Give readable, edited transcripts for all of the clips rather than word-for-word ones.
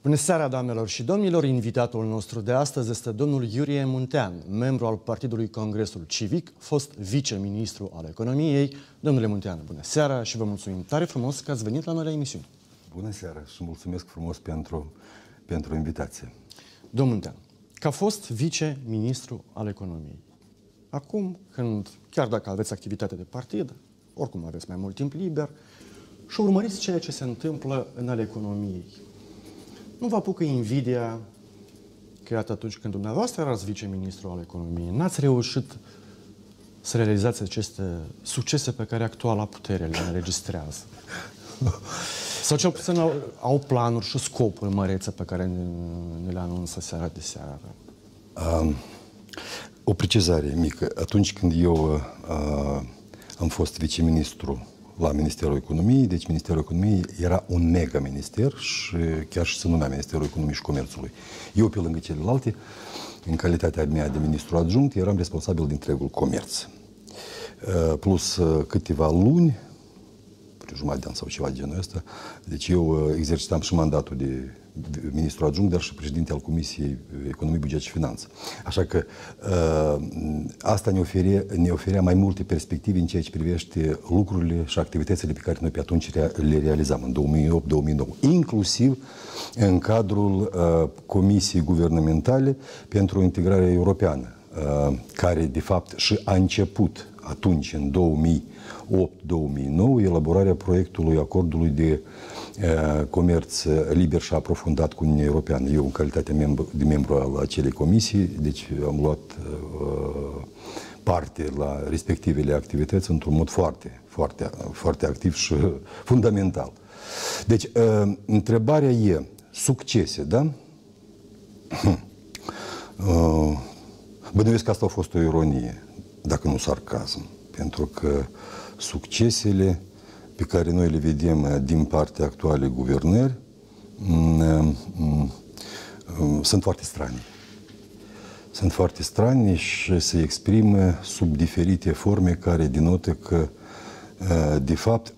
Bună seara, doamnelor și domnilor! Invitatul nostru de astăzi este domnul Iurie Muntean, membru al Partidului Congresul Civic, fost viceministru al economiei. Domnule Muntean, bună seara și vă mulțumim tare frumos că ați venit la noi la emisiune. Bună seara și mulțumesc frumos pentru invitație. Domnul Muntean, ca fost viceministru al economiei, acum când, chiar dacă aveți activitate de partid, oricum aveți mai mult timp liber și urmăriți ceea ce se întâmplă în ale economiei, nu vă apucă invidia că, iată, atunci când dumneavoastră erați viceministru al economiei, n-ați reușit să realizați aceste succese pe care actuala putere le înregistrează? Sau cel puțin au planuri și scopuri mărețe pe care ne le anunță seara de seară? O precizare mică. Atunci când eu am fost viceministru la Ministerul Economiei, deci Ministerul Economiei era un mega-minister și chiar și se numea Ministerul Economiei și Comerțului. Eu, pe lângă celelalte, în calitatea mea de ministru adjunct, eram responsabil de întregul comerț. Plus câteva luni, jumătate de an sau ceva de genul ăsta, deci eu exercitam și mandatul de ministru adjunct, dar și președinte al Comisiei Economie, Buget și Finanțe. Așa că asta ne oferea mai multe perspective în ceea ce privește lucrurile și activitățile pe care noi pe atunci le realizam în 2008-2009, inclusiv în cadrul Comisiei Guvernamentale pentru Integrarea Europeană, care de fapt și a început atunci, în 2008-2009, elaborarea proiectului acordului de comerț liber și aprofundat cu Uniunea Europeană. Eu, în calitate de membru al acelei comisii, deci am luat parte la respectivele activități într-un mod foarte activ și fundamental. Deci, întrebarea e succese, da? Bănuiesc că asta a fost o ironie, dacă nu sarcasm, pentru că succesele pe care noi le vedem din partea actualei guvernări sunt foarte strane. Sunt foarte strane și se exprimă sub diferite forme care denotă că, de fapt,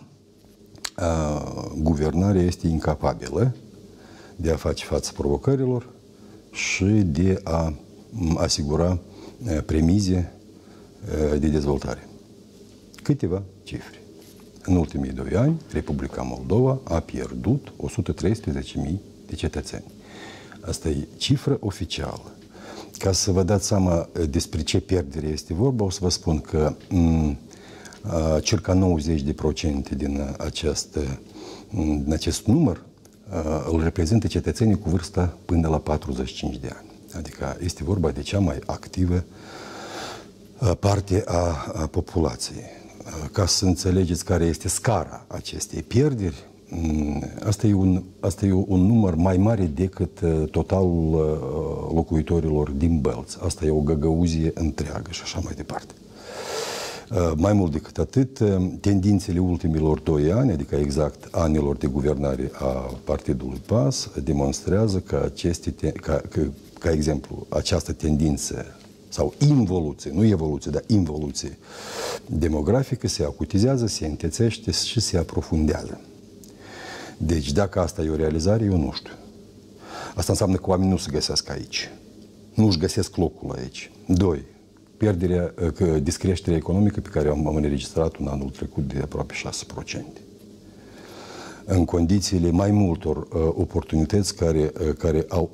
guvernarea este incapabilă de a face față provocărilor și de a asigura premize de dezvoltare. Câteva cifre. În ultimii 2 ani, Republica Moldova a pierdut 113.000 de cetățeni. Asta e cifră oficială. Ca să vă dați seama despre ce pierdere este vorba, o să vă spun că circa 90% din acest număr îl reprezintă cetățenii cu vârsta până la 45 de ani. Adică este vorba de cea mai activă parte a populației. Ca să înțelegeți care este scara acestei pierderi, asta e un număr mai mare decât totalul locuitorilor din Bălț. Asta e o găgăuzie întreagă și așa mai departe. Mai mult decât atât, tendințele ultimilor 2 ani, adică exact anilor de guvernare a Partidului PAS, demonstrează că ca exemplu, această tendință sau involuție, nu evoluție, dar involuție demografică se acutizează, se întețește și se aprofundează. Deci, dacă asta e o realizare, eu nu știu. Asta înseamnă că oamenii nu se găsesc aici. Nu își găsesc locul aici. 2. Descreșterea economică pe care am înregistrat în anul trecut de aproape 6%. În condițiile mai multor oportunități care au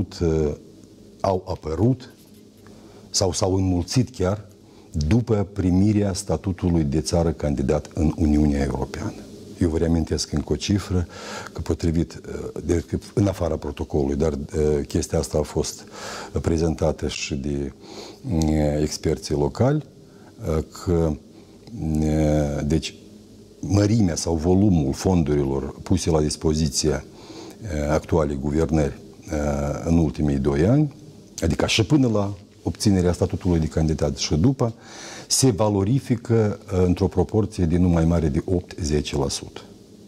apărut sau s-au înmulțit chiar după primirea statutului de țară candidat în Uniunea Europeană. Eu vă reamintesc încă o cifră, că potrivit, în afara protocolului, dar chestia asta a fost prezentată și de experții locali, că deci mărimea sau volumul fondurilor puse la dispoziția actualei guvernări în ultimii 2 ani, adică și până la obținerea statutului de candidat și după, se valorifică într-o proporție de nu mai mare de 8-10%.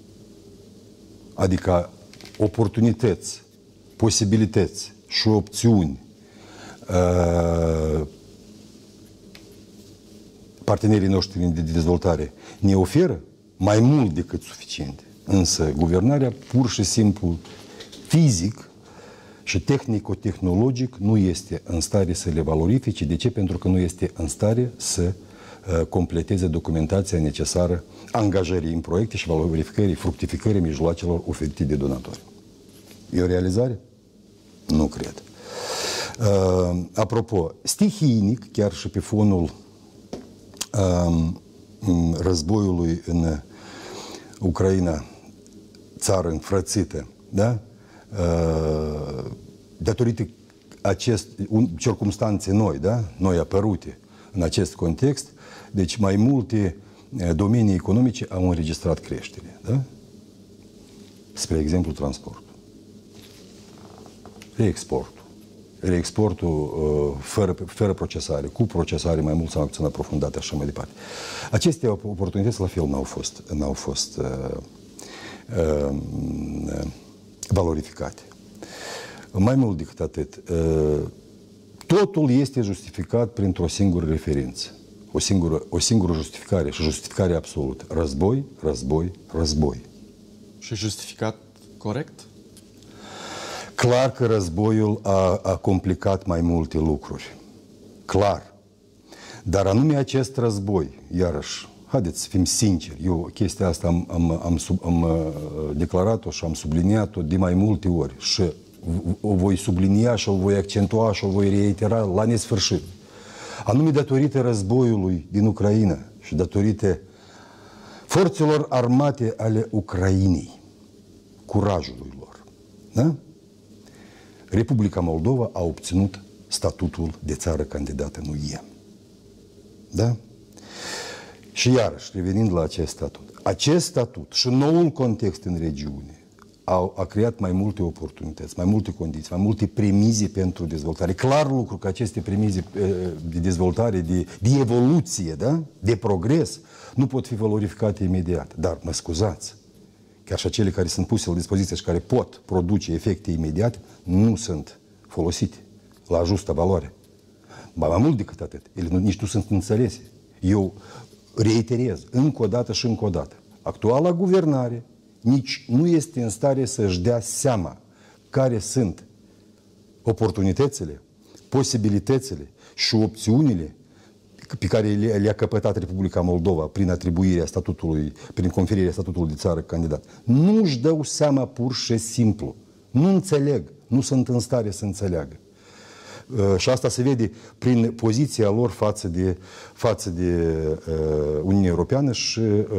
Adică oportunități, posibilități și opțiuni partenerii noștri de dezvoltare ne oferă mai mult decât suficiente. Însă guvernarea pur și simplu fizic și tehnico-tehnologic nu este în stare să le valorifice. De ce? Pentru că nu este în stare să completeze documentația necesară angajării în proiecte și valorificării, fructificării mijloacelor oferite de donatori. E o realizare? Nu cred. Apropo, stihiinic, chiar și pe fonul războiului în Ucraina, țară înfrățită, da? Datorită circumstanțe noi, da? Noi apărute în acest context, deci mai multe domenii economice au înregistrat creștere, da? Spre exemplu, transportul, reexportul fără procesare, cu procesare mai mult sau mai puțin aprofundată, așa mai departe. Aceste oportunități la fel n-au fost valorificate. Mai mult decât atât, totul este justificat printr-o singură referință, o singură justificare și justificare absolută. Război, război, război. Și justificat corect? Clar că războiul a complicat mai multe lucruri. Clar. Dar anume acest război, iarăși, haideți să fim sinceri, eu chestia asta am declarat-o și am subliniat-o de mai multe ori și o voi sublinia și o voi accentua și o voi reitera la nesfârșit. Anume datorită războiului din Ucraina și datorită forțelor armate ale Ucrainei, curajului lor, da? Republica Moldova a obținut statutul de țară candidată în UE. Da? Și iarăși, revenind la acest statut și noul context în regiune a creat mai multe oportunități, mai multe condiții, mai multe premize pentru dezvoltare. Clar lucru că aceste premize de dezvoltare, de evoluție, da? De progres, nu pot fi valorificate imediat. Dar, mă scuzați, chiar și acele care sunt puse la dispoziție și care pot produce efecte imediate, nu sunt folosite la justă valoare. Ba, mai mult decât atât, ele nici nu sunt înțelese. Eu reiterez încă o dată și încă o dată. Actuala guvernare nici nu este în stare să-și dea seama care sunt oportunitățile, posibilitățile și opțiunile pe care le-a căpătat Republica Moldova prin atribuirea statutului, prin conferirea statutului de țară candidat. Nu își dau seama pur și simplu. Nu înțeleg. Nu sunt în stare să înțeleagă. Și asta se vede prin poziția lor față de Uniunea Europeană și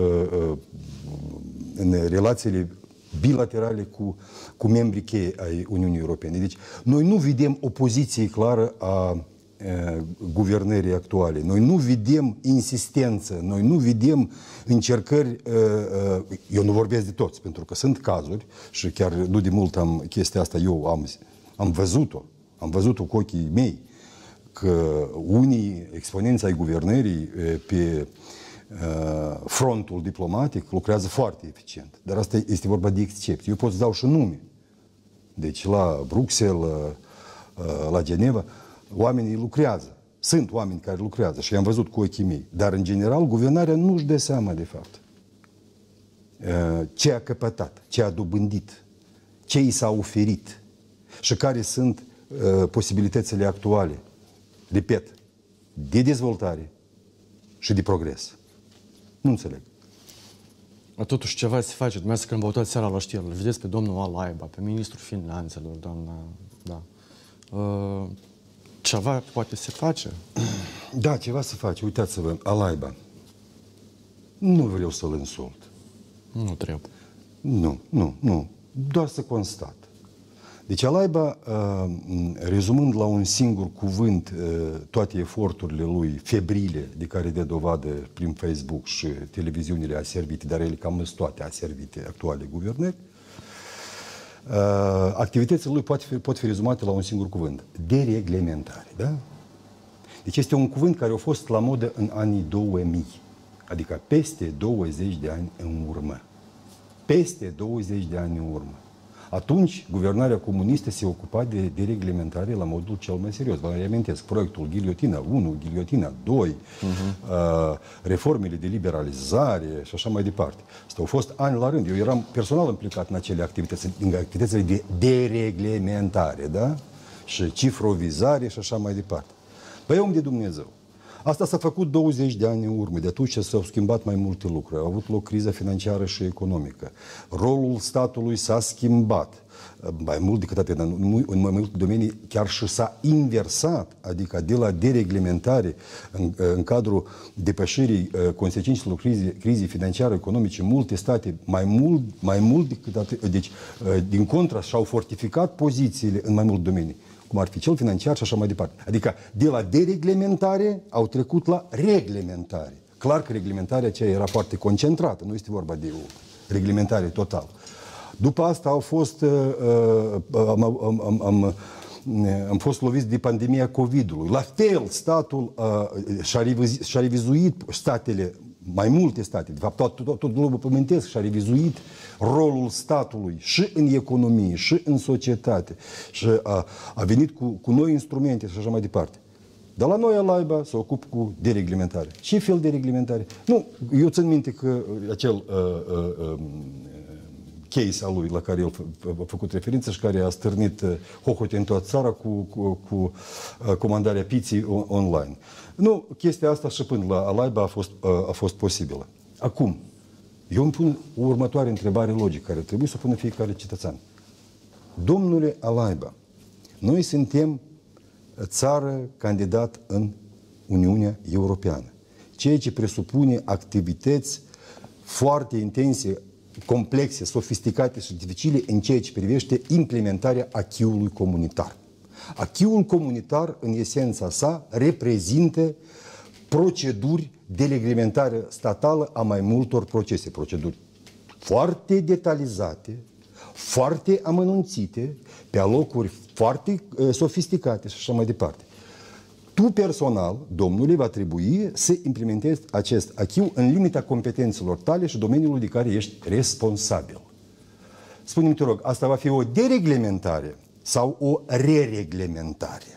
în relațiile bilaterale cu membrii cheie ai Uniunii Europene. Deci, noi nu vedem o poziție clară a guvernării actuale. Noi nu vedem insistență, noi nu vedem încercări, eu nu vorbesc de toți, pentru că sunt cazuri și chiar nu de mult chestia asta eu am văzut-o cu ochii mei, că unii exponenți ai guvernării pe frontul diplomatic lucrează foarte eficient. Dar asta este vorba de excepții. Eu pot să dau și nume. Deci la Bruxelles, la Geneva, oamenii lucrează. Sunt oameni care lucrează și i-am văzut cu ochii mei. Dar, în general, guvernarea nu își dă seama, de fapt, ce a căpătat, ce a dobândit, ce i s-a oferit și care sunt posibilitățile actuale, repet, de dezvoltare și de progres. Nu înțeleg. Totuși ceva se face. Dumneavoastră când vă uitați seara la știri, îl vedeți pe domnul Alaiba, pe ministrul finanțelor, doamna... Da. Ceva poate se face? Da, ceva se face. Uitați-vă, Alaiba. Nu vreau să-l insult. Nu trebuie. Nu. Doar să constat. Deci Alaiba, rezumând la un singur cuvânt toate eforturile lui febrile de care dă dovadă prin Facebook și televiziunile aservite, dar ele cam toate aservite actuale guvernări, activitățile lui pot fi rezumate la un singur cuvânt. Dereglementare, da? Deci este un cuvânt care a fost la modă în anii 2000, adică peste 20 de ani în urmă. Peste 20 de ani în urmă. Atunci, guvernarea comunistă se ocupa de dereglementare la modul cel mai serios. Vă reamintesc, proiectul Ghiliotina 1, Ghiliotina 2, reformele de liberalizare și așa mai departe. Asta au fost ani la rând. Eu eram personal implicat în acele activități, în activitățile de dereglementare, da? Și cifrovizare și așa mai departe. Păi om de Dumnezeu. Asta s-a făcut 20 de ani în urmă. De atunci s-au schimbat mai multe lucruri. A avut loc criza financiară și economică. Rolul statului s-a schimbat. Mai mult decât atât, în mai multe domenii chiar și s-a inversat. Adică de la dereglementare în cadrul depășirii consecințelor crizei financiare economice, multe state, mai mult decât atât, deci din contra și-au fortificat pozițiile în mai multe domenii, cum ar fi cel financiar și așa mai departe. Adică de la dereglementare au trecut la reglementare. Clar că reglementarea aceea era foarte concentrată, nu este vorba de o reglementare totală. După asta au fost, am fost loviți de pandemia COVID-ului. La fel, statul și-a revizuit statele, mai multe state, de fapt tot globul pământesc și-a revizuit rolul statului și în economie, și în societate. Și a venit cu noi instrumente și așa mai departe. Dar la noi, Alaiba, se ocupă cu dereglementare. Ce fel de reglementare? Nu, eu țin minte că acel case al lui la care el a făcut referință și care a stârnit hohote în toată țara cu comandarea pizții online. Nu, chestia asta și până la Alaiba a fost posibilă. Acum, eu îmi pun o următoare întrebare logică care trebuie să o pună fiecare cetățean. Domnule Alaiba, noi suntem țară candidat în Uniunea Europeană, ceea ce presupune activități foarte intense, complexe, sofisticate și dificile în ceea ce privește implementarea acquis-ului comunitar. Acquis-ul comunitar, în esența sa, reprezintă proceduri de reglementare statală a mai multor procese, proceduri foarte detalizate, foarte amănunțite, pe locuri foarte sofisticate și așa mai departe. Tu personal, domnule, va trebui să implementezi acest acquis în limita competențelor tale și domeniului de care ești responsabil. Spune-mi, te rog, asta va fi o dereglementare sau o rereglementare?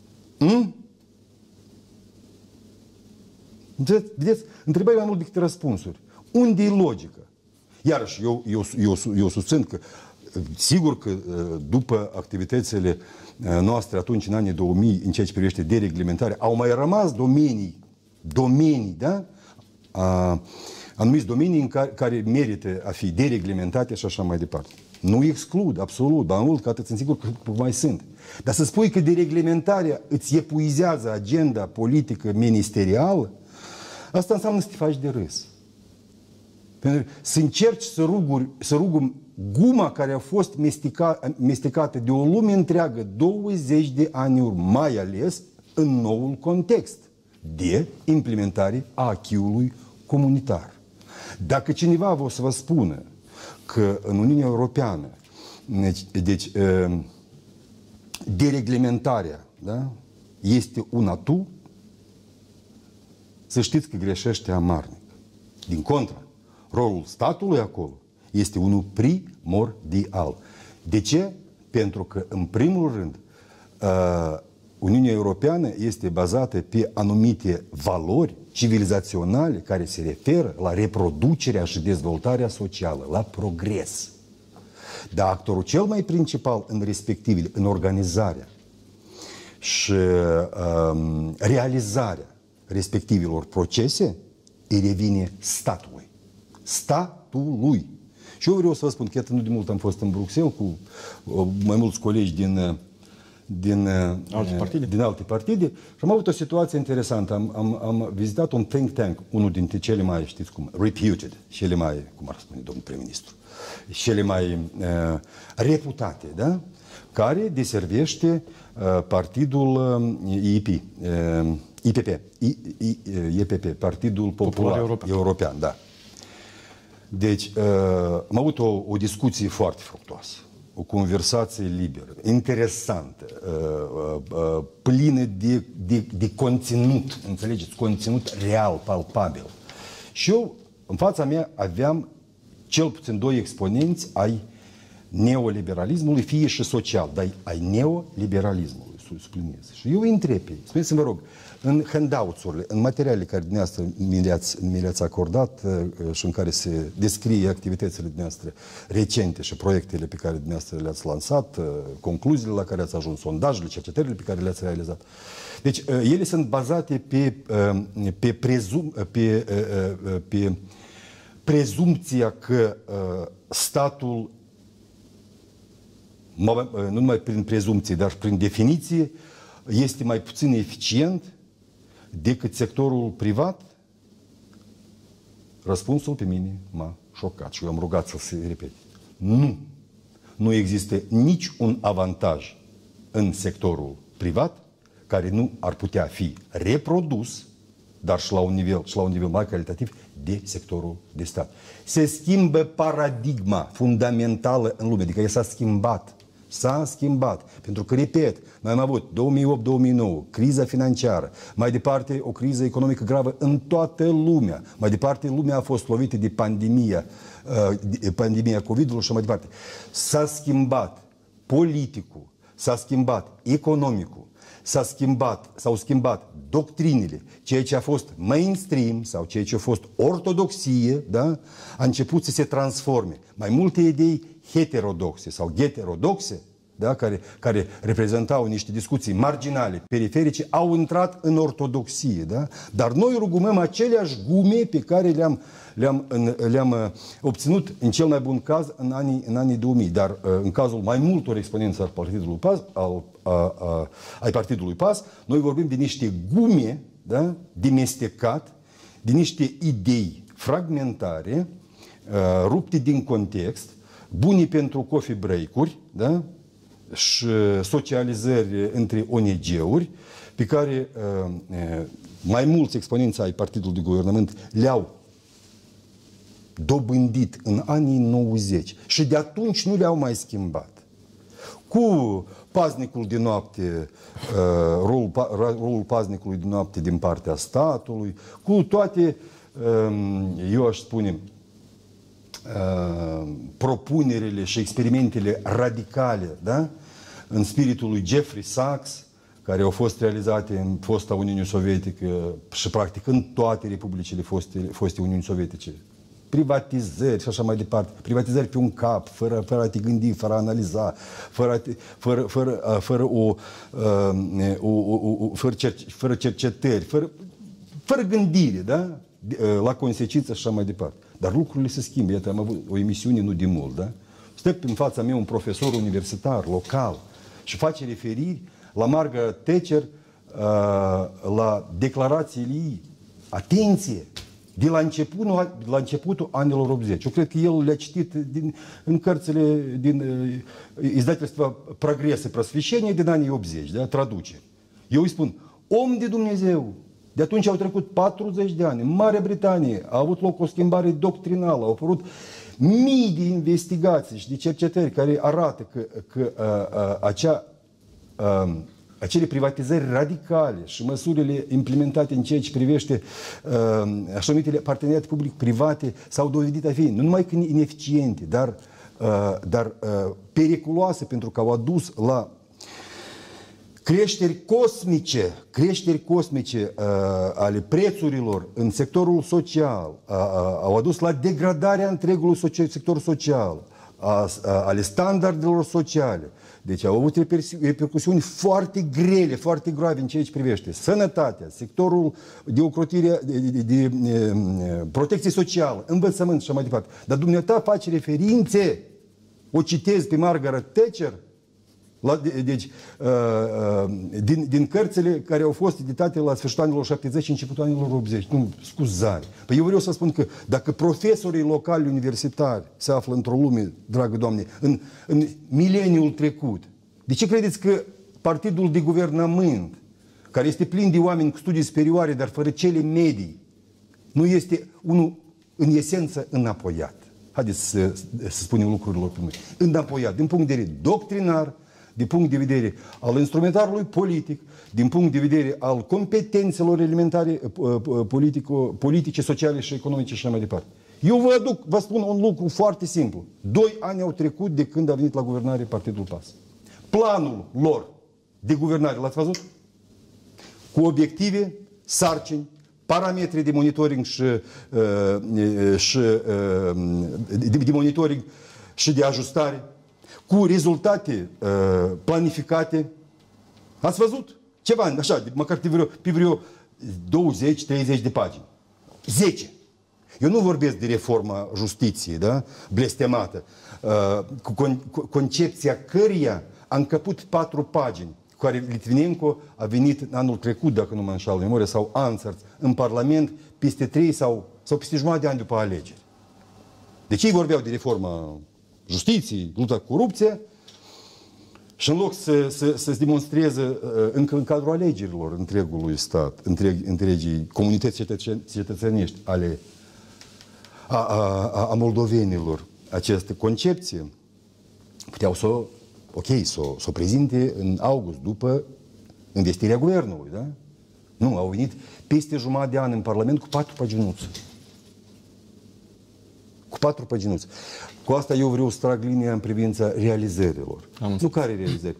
Vedeți? Întrebări mai mult decât răspunsuri. Unde e logică? Iarăși, eu susțin că sigur că după activitățile noastre atunci, în anii 2000, în ceea ce privește dereglementarea, au mai rămas domenii, da? Anumiți domenii în care merită a fi dereglementate și așa mai departe. Nu exclud, absolut, dar mult, că atât sunt sigur că mai sunt. Dar să spui că dereglementarea îți epuizează agenda politică ministerială, asta înseamnă să te faci de râs. Pentru că să încerci să rugăm guma care a fost mestecată de o lume întreagă 20 de ani urmă, mai ales în noul context de implementare a acquis-ului comunitar. Dacă cineva va să vă spună că în Uniunea Europeană, deci dereglementarea, da, este un atu, să știți că greșește amarnic. Din contră, rolul statului acolo este unul primordial. De ce? Pentru că, în primul rând, Uniunea Europeană este bazată pe anumite valori civilizaționale care se referă la reproducerea și dezvoltarea socială, la progres. Dar actorul cel mai principal în respectivele, în organizarea și realizarea respectivelor procese, îi revine statului. Statului. Și eu vreau să vă spun că nu de mult am fost în Bruxelles cu mai mulți colegi din alte partide și am avut o situație interesantă. Am vizitat un think tank, unul dintre cele mai, știți cum, reputed, cele mai, cum ar spune domnul prim-ministru, cele mai reputate, da? Care deservește partidul IPP, Partidul Popular European, da. Deci, am avut o discuție foarte fructuoasă, o conversație liberă, interesantă, plină de conținut, înțelegeți? Conținut real, palpabil. Și eu, în fața mea, aveam cel puțin doi exponenți ai neoliberalismului, fie și social, dar ai neoliberalismului, subliniez. Și eu îi întreb pe ei, spuneți-mi, vă rog, în handouts-urile, în materialele care dumneavoastră mi le-ați acordat și în care se descrie activitățile dumneavoastră recente și proiectele pe care dumneavoastră le-ați lansat, concluziile la care ați ajuns, sondajele, cercetările pe care le-ați realizat. Deci, ele sunt bazate pe prezumția că statul, nu numai prin prezumție, dar prin definiție, este mai puțin eficient decât sectorul privat? Răspunsul pe mine m-a șocat și eu am rugat să se repete. Nu. Nu există nici un avantaj în sectorul privat care nu ar putea fi reprodus, dar și la un nivel mai calitativ, de sectorul de stat. Se schimbă paradigma fundamentală în lume, adică ea s-a schimbat. S-a schimbat. Pentru că, repet, noi am avut 2008-2009, criza financiară, mai departe o criză economică gravă în toată lumea, mai departe lumea a fost lovită de pandemia COVID-ului și mai departe. S-a schimbat politicul, s-a schimbat economicul, s-au schimbat doctrinele, ceea ce a fost mainstream sau ceea ce a fost ortodoxie, da? A început să se transforme. Mai multe idei heterodoxe sau heterodoxe, da? care reprezentau niște discuții marginale, periferice, au intrat în ortodoxie. Da? Dar noi rugumăm aceleași gume pe care le-am obținut în cel mai bun caz în anii 2000. Dar în cazul mai multor exponenți ai Partidului PAS, noi vorbim de niște gume, da? Dimestecat, de niște idei fragmentare, rupte din context, buni pentru coffee break-uri, da? Și socializări între ONG-uri, pe care mai mulți exponenți ai Partidului de Guvernământ le-au dobândit în anii 90 și de atunci nu le-au mai schimbat. Cu paznicul de noapte, rolul paznicului de noapte din partea statului, cu toate, eu aș spune, propunerile și experimentele radicale, da? În spiritul lui Jeffrey Sachs, care au fost realizate în fosta Uniune Sovietică și practic în toate republicile foste Uniuni Sovietice. Privatizări și așa mai departe. Privatizări pe un cap, fără a te gândi, fără a analiza, fără cercetări, fără gândire, da? La consecință și așa mai departe. Dar lucrurile se schimbă. Iată, am avut o emisiune nu de mult, da? Stă în fața mea un profesor universitar, local, și face referiri la Margaret Thatcher, la declarațiile ei. Atenție! De la începutul anilor 80. Eu cred că el le-a citit în cărțile din izdательstva Progres și Prosvещение din anii 80, da? Traduce. Eu îi spun, om de Dumnezeu, de atunci au trecut 40 de ani. În Marea Britanie a avut loc o schimbare doctrinală, au apărut mii de investigații și de cercetări care arată că acele privatizări radicale și măsurile implementate în ceea ce privește așa numitele parteneriate public-private s-au dovedit a fi nu numai că ineficiente, dar periculoase, pentru că au adus la creșteri cosmice ale prețurilor în sectorul social, au adus la degradarea întregului sector social, ale standardelor sociale. Deci au avut repercusiuni foarte grele, foarte grave în ceea ce privește sănătatea, sectorul de ocrotire, de protecție socială, învățământ și așa mai departe. Dar dumneata face referințe, o citez pe Margaret Thatcher, din cărțile care au fost editate la sfârșitul anilor 70 și începutul anilor 80. Nu, scuzare. Păi eu vreau să spun că dacă profesorii locali universitari se află într-o lume, dragă Doamne, în mileniul trecut, de ce credeți că Partidul de Guvernământ, care este plin de oameni cu studii superioare, dar fără cele medii, nu este unul în esență înapoiat? Haideți să spunem lucrurilor pe noi. Înapoiat, din punct de vedere doctrinar, din punct de vedere al instrumentarului politic, din punct de vedere al competențelor elementare politice, sociale și economice și așa mai departe. Eu vă spun un lucru foarte simplu. 2 ani au trecut de când a venit la guvernare Partidul PAS. Planul lor de guvernare, l-ați văzut? Cu obiective, sarcini, parametri de monitoring de monitoring și de ajustare, cu rezultate planificate. Ați văzut? Ceva, așa, măcar pe vreo 20-30 de pagini. 10. Eu nu vorbesc de reforma justiției, da? Blestemată, cu concepția căreia a încăput 4 pagini, cu care Litvinenko a venit anul trecut, dacă nu mă înșală memoria, sau Ansăr, în Parlament, peste 3 sau peste jumătate de ani după alegeri. Deci ei vorbeau de reforma justiției, lupta cu corupție, și în loc să-ți demonstreze încă în cadrul alegerilor întregului stat, întregii comunități cetățenești a moldovenilor această concepție, puteau să o prezinte în august, după investirea guvernului, da? Nu, au venit peste jumătate de an în Parlament cu 4 paginuțe. Cu 4 paginuțe. Cu asta eu vreau să trag linia în privința realizărilor. Nu care realizări.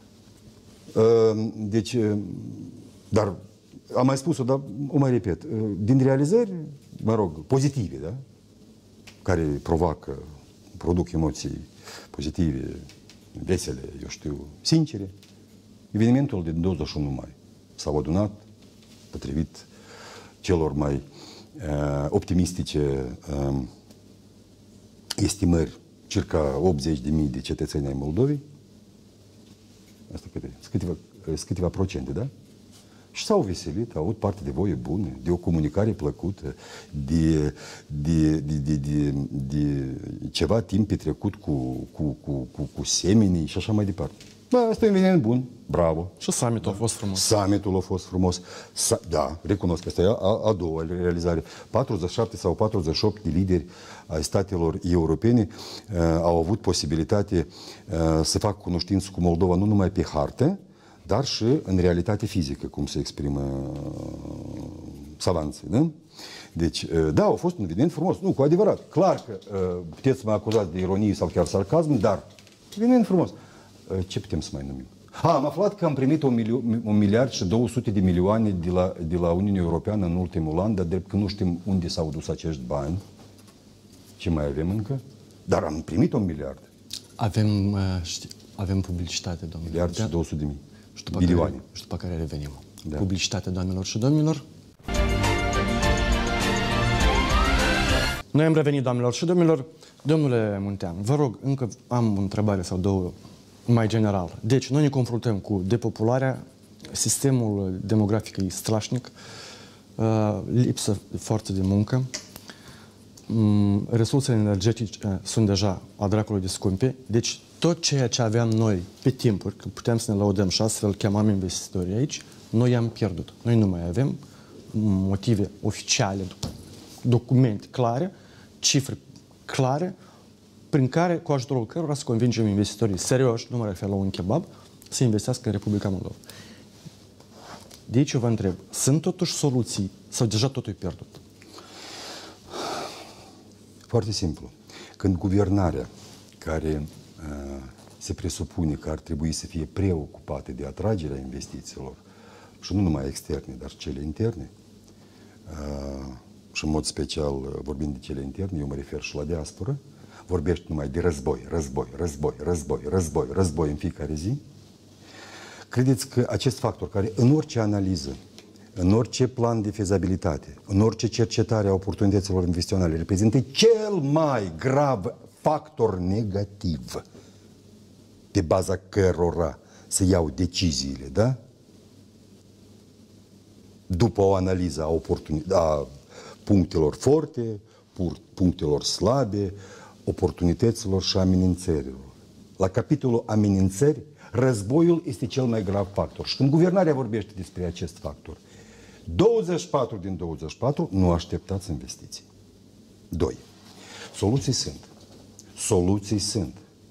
Deci, dar am mai spus-o, dar o mai repet. Din realizări, mă rog, pozitive, da? Care produc emoții pozitive, vesele, eu știu, sincere. Evenimentul de 21 mai s-au adunat, potrivit celor mai optimistice estimări, circa 80.000 de cetățeni ai Moldovei. Asta sunt câteva procente, da? Și s-au veselit, au avut parte de voie bună, de o comunicare plăcută, de ceva timp petrecut cu semenii și așa mai departe. Bă, asta e un eveniment bun, bravo. Și summitul a fost frumos. Summitul a fost frumos. Da, recunosc că asta e a doua realizare. 47 sau 48 de lideri ai statelor europene au avut posibilitate să facă cunoștință cu Moldova nu numai pe hartă, dar și în realitate fizică, cum se exprimă savanții, da? Deci, da, a fost un eveniment frumos. Nu, cu adevărat. Clar că puteți să mă acuzați de ironie sau chiar sarcasm, dar eveniment frumos. Ce putem să mai numim? Am aflat că am primit 1 miliard și 200 de milioane de la Uniunea Europeană în ultimul an, dar drept că nu știm unde s-au dus acești bani. Ce mai avem încă? Dar am primit 1 miliard. Avem publicitate, domnule. Miliard și 200 de mii. Și după care revenim. Da. Publicitate, doamnelor și domnilor. Noi am revenit, doamnelor și domnilor. Domnule Muntean, vă rog, încă am o întrebare sau două mai generală. Deci, noi ne confruntăm cu depopularea, sistemul demografic e strașnic, lipsă de forță de muncă, resursele energetice sunt deja a dracului de scumpe, deci tot ceea ce aveam noi pe timpuri, că puteam să ne laudăm și astfel chemam investitorii aici, noi i-am pierdut. Noi nu mai avem motive oficiale, documente clare, cifre clare, prin care, cu ajutorul cărora să convingem investitorii serioși, nu mă refer la un kebab, să investească în Republica Moldova. De aici eu vă întreb, sunt totuși soluții sau deja totul e pierdut? Foarte simplu. Când guvernarea, care se presupune că ar trebui să fie preocupată de atragerea investițiilor, și nu numai externe, dar și cele interne, și în mod special, vorbind de cele interne, eu mă refer și la diasporă, vorbește numai de război în fiecare zi. Credeți că acest factor, care în orice analiză, în orice plan de fezabilitate, în orice cercetare a oportunităților investiționale, reprezintă cel mai grav factor negativ pe baza cărora se iau deciziile, da? După o analiză a punctelor forte, punctelor slabe, oportunităților și amenințărilor. La capitolul amenințări, războiul este cel mai grav factor. Și când guvernarea vorbește despre acest factor, 24 din 24 nu așteptați investiții. 2. Soluții sunt.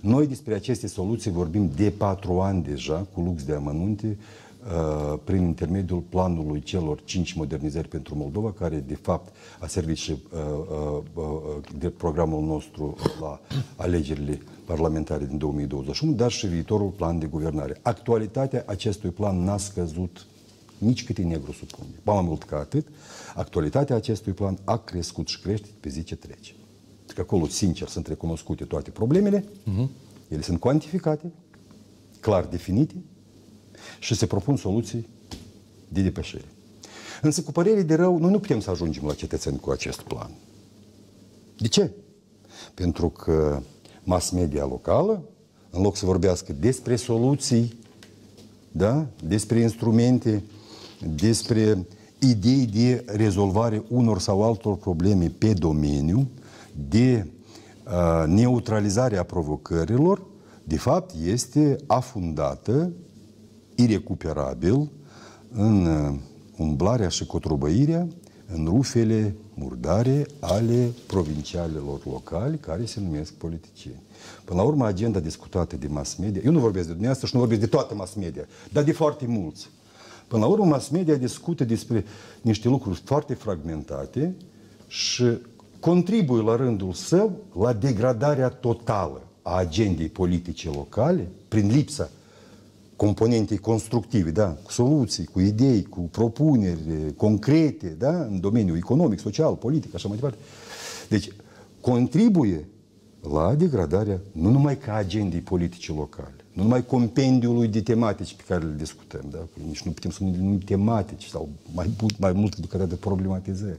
Noi despre aceste soluții vorbim de 4 ani deja, cu lux de amănunte, prin intermediul planului celor 5 modernizări pentru Moldova, care de fapt a servit și de programul nostru la alegerile parlamentare din 2021, dar și viitorul plan de guvernare. Actualitatea acestui plan n-a scăzut nici cât e negru sub punte. Ba mai mult ca atât, actualitatea acestui plan a crescut și crește pe zi ce trece. Că acolo, sincer, sunt recunoscute toate problemele, ele sunt cuantificate, clar definite și se propun soluții de depășire. Însă, cu părere de rău, noi nu putem să ajungem la cetățeni cu acest plan. De ce? Pentru că mass media locală, în loc să vorbească despre soluții, da? Despre instrumente, despre idei de rezolvare unor sau altor probleme pe domeniu, de neutralizarea provocărilor, de fapt este afundată irecuperabil în umblarea și cotrobăirea în rufele murdare ale provincialelor locali care se numesc politicieni. Până la urmă, agenda discutată de mass media, eu nu vorbesc de dumneavoastră și nu vorbesc de toată mass media, dar de foarte mulți. Până la urmă, mass media discută despre niște lucruri foarte fragmentate și contribuie la rândul său la degradarea totală a agendei politice locale prin lipsa componentei constructive, da? Cu soluții, cu idei, cu propuneri concrete, da? În domeniul economic, social, politic, așa mai departe. Deci, contribuie la degradarea nu numai ca agendei politice locale, nu numai compendiului de tematici pe care le discutăm, da? Că nici nu putem să nu numim tematici sau mai mult decât de problematizări.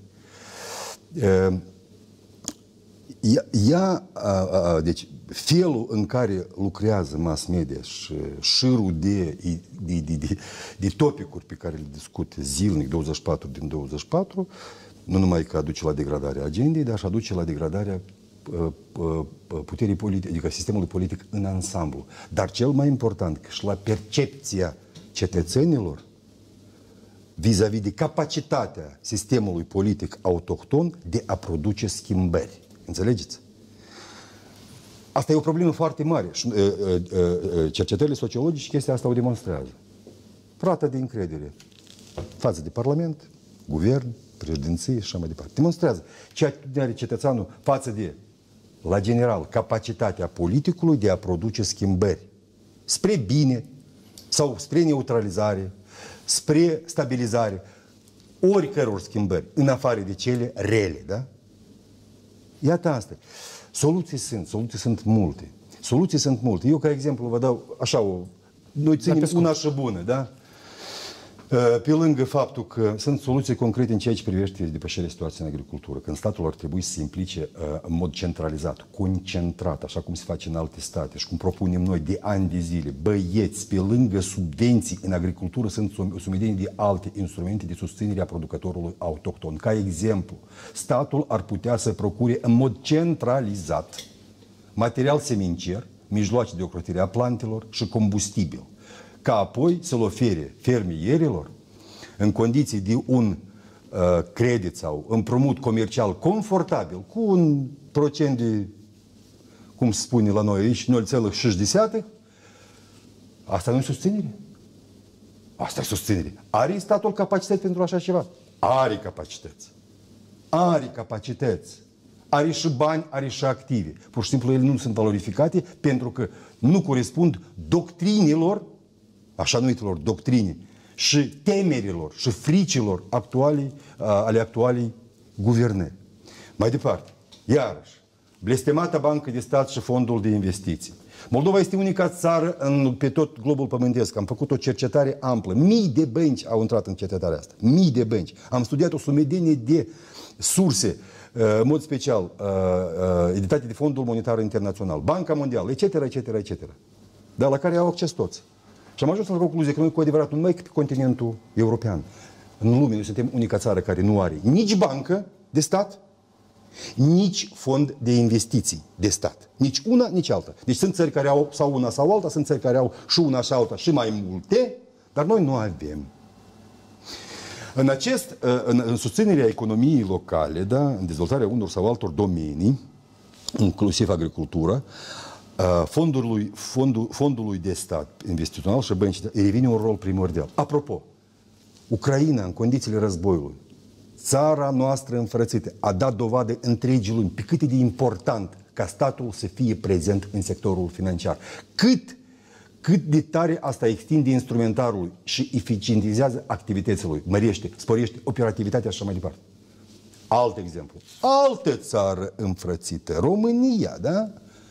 Deci, felul în care lucrează mass media și șirul de topicuri pe care le discut zilnic, 24 din 24, nu numai că aduce la degradarea agendei, dar și aduce la degradarea puterii politice, adică sistemului politic în ansamblu. Dar cel mai important, că și la percepția cetățenilor vis-a-vis de capacitatea sistemului politic autohton de a produce schimbări. Înțelegeți? Asta e o problemă foarte mare. Cercetările sociologice chestia asta o demonstrează. Rata de încredere față de Parlament, Guvern, președinție și așa mai departe. Demonstrează ce are cetățeanul față de, la general, capacitatea politicului de a produce schimbări spre bine sau spre neutralizare, spre stabilizare oricăror schimbări, în afară de cele rele, da? Iată asta. Soluții sunt multe. Eu, ca exemplu, vă dau așa noi ținem una și bună, da? Pe lângă faptul că sunt soluții concrete în ceea ce privește depășirea situației în agricultură, când statul ar trebui să se implice în mod centralizat, concentrat, așa cum se face în alte state și cum propunem noi de ani de zile, băieți, pe lângă subvenții în agricultură sunt sumedenie de alte instrumente de susținere a producătorului autohton. Ca exemplu, statul ar putea să procure în mod centralizat material semințier, mijloace de ocrotire a plantelor și combustibil, ca apoi să-l ofere fermierilor în condiții de un credit sau împrumut comercial confortabil, cu un procent de, cum se spune la noi aici, 0,6. Asta nu e susținere. Asta e susținere. Are statul capacități pentru așa ceva? Are capacități. Are și bani, are și active. Pur și simplu ele nu sunt valorificate pentru că nu corespund doctrinilor, așa numitelor doctrine, și temerilor și fricilor ale actualei guvernări. Mai departe, iarăși, blestemata Bancă de Stat și Fondul de Investiții. Moldova este unica țară pe tot globul pământesc. Am făcut o cercetare amplă. Mii de bănci au intrat în cercetarea asta. Mii de bănci. Am studiat o sumedenie de surse, în mod special, editate de Fondul Monetar Internațional, Banca Mondială, etc. Dar la care au acces toți. Și am ajuns la concluzie că noi, cu adevărat, nu numai pe continentul european, în lume, noi suntem unica țară care nu are nici bancă de stat, nici fond de investiții de stat. Nici una, nici alta. Deci sunt țări care au sau una sau alta, sunt țări care au și una și alta și mai multe, dar noi nu avem. În susținerea economiei locale, da, în dezvoltarea unor sau altor domenii, inclusiv agricultura, fondului de stat investițional și băncii îi revine un rol primordial. Apropo, Ucraina, în condițiile războiului, țara noastră înfrățită, a dat dovadă întregii lumi pe cât e de important ca statul să fie prezent în sectorul financiar. Cât de tare asta extinde instrumentarul și eficientizează activitățile, sporește operativitatea și așa mai departe. Alt exemplu. Altă țară înfrățită, România, da?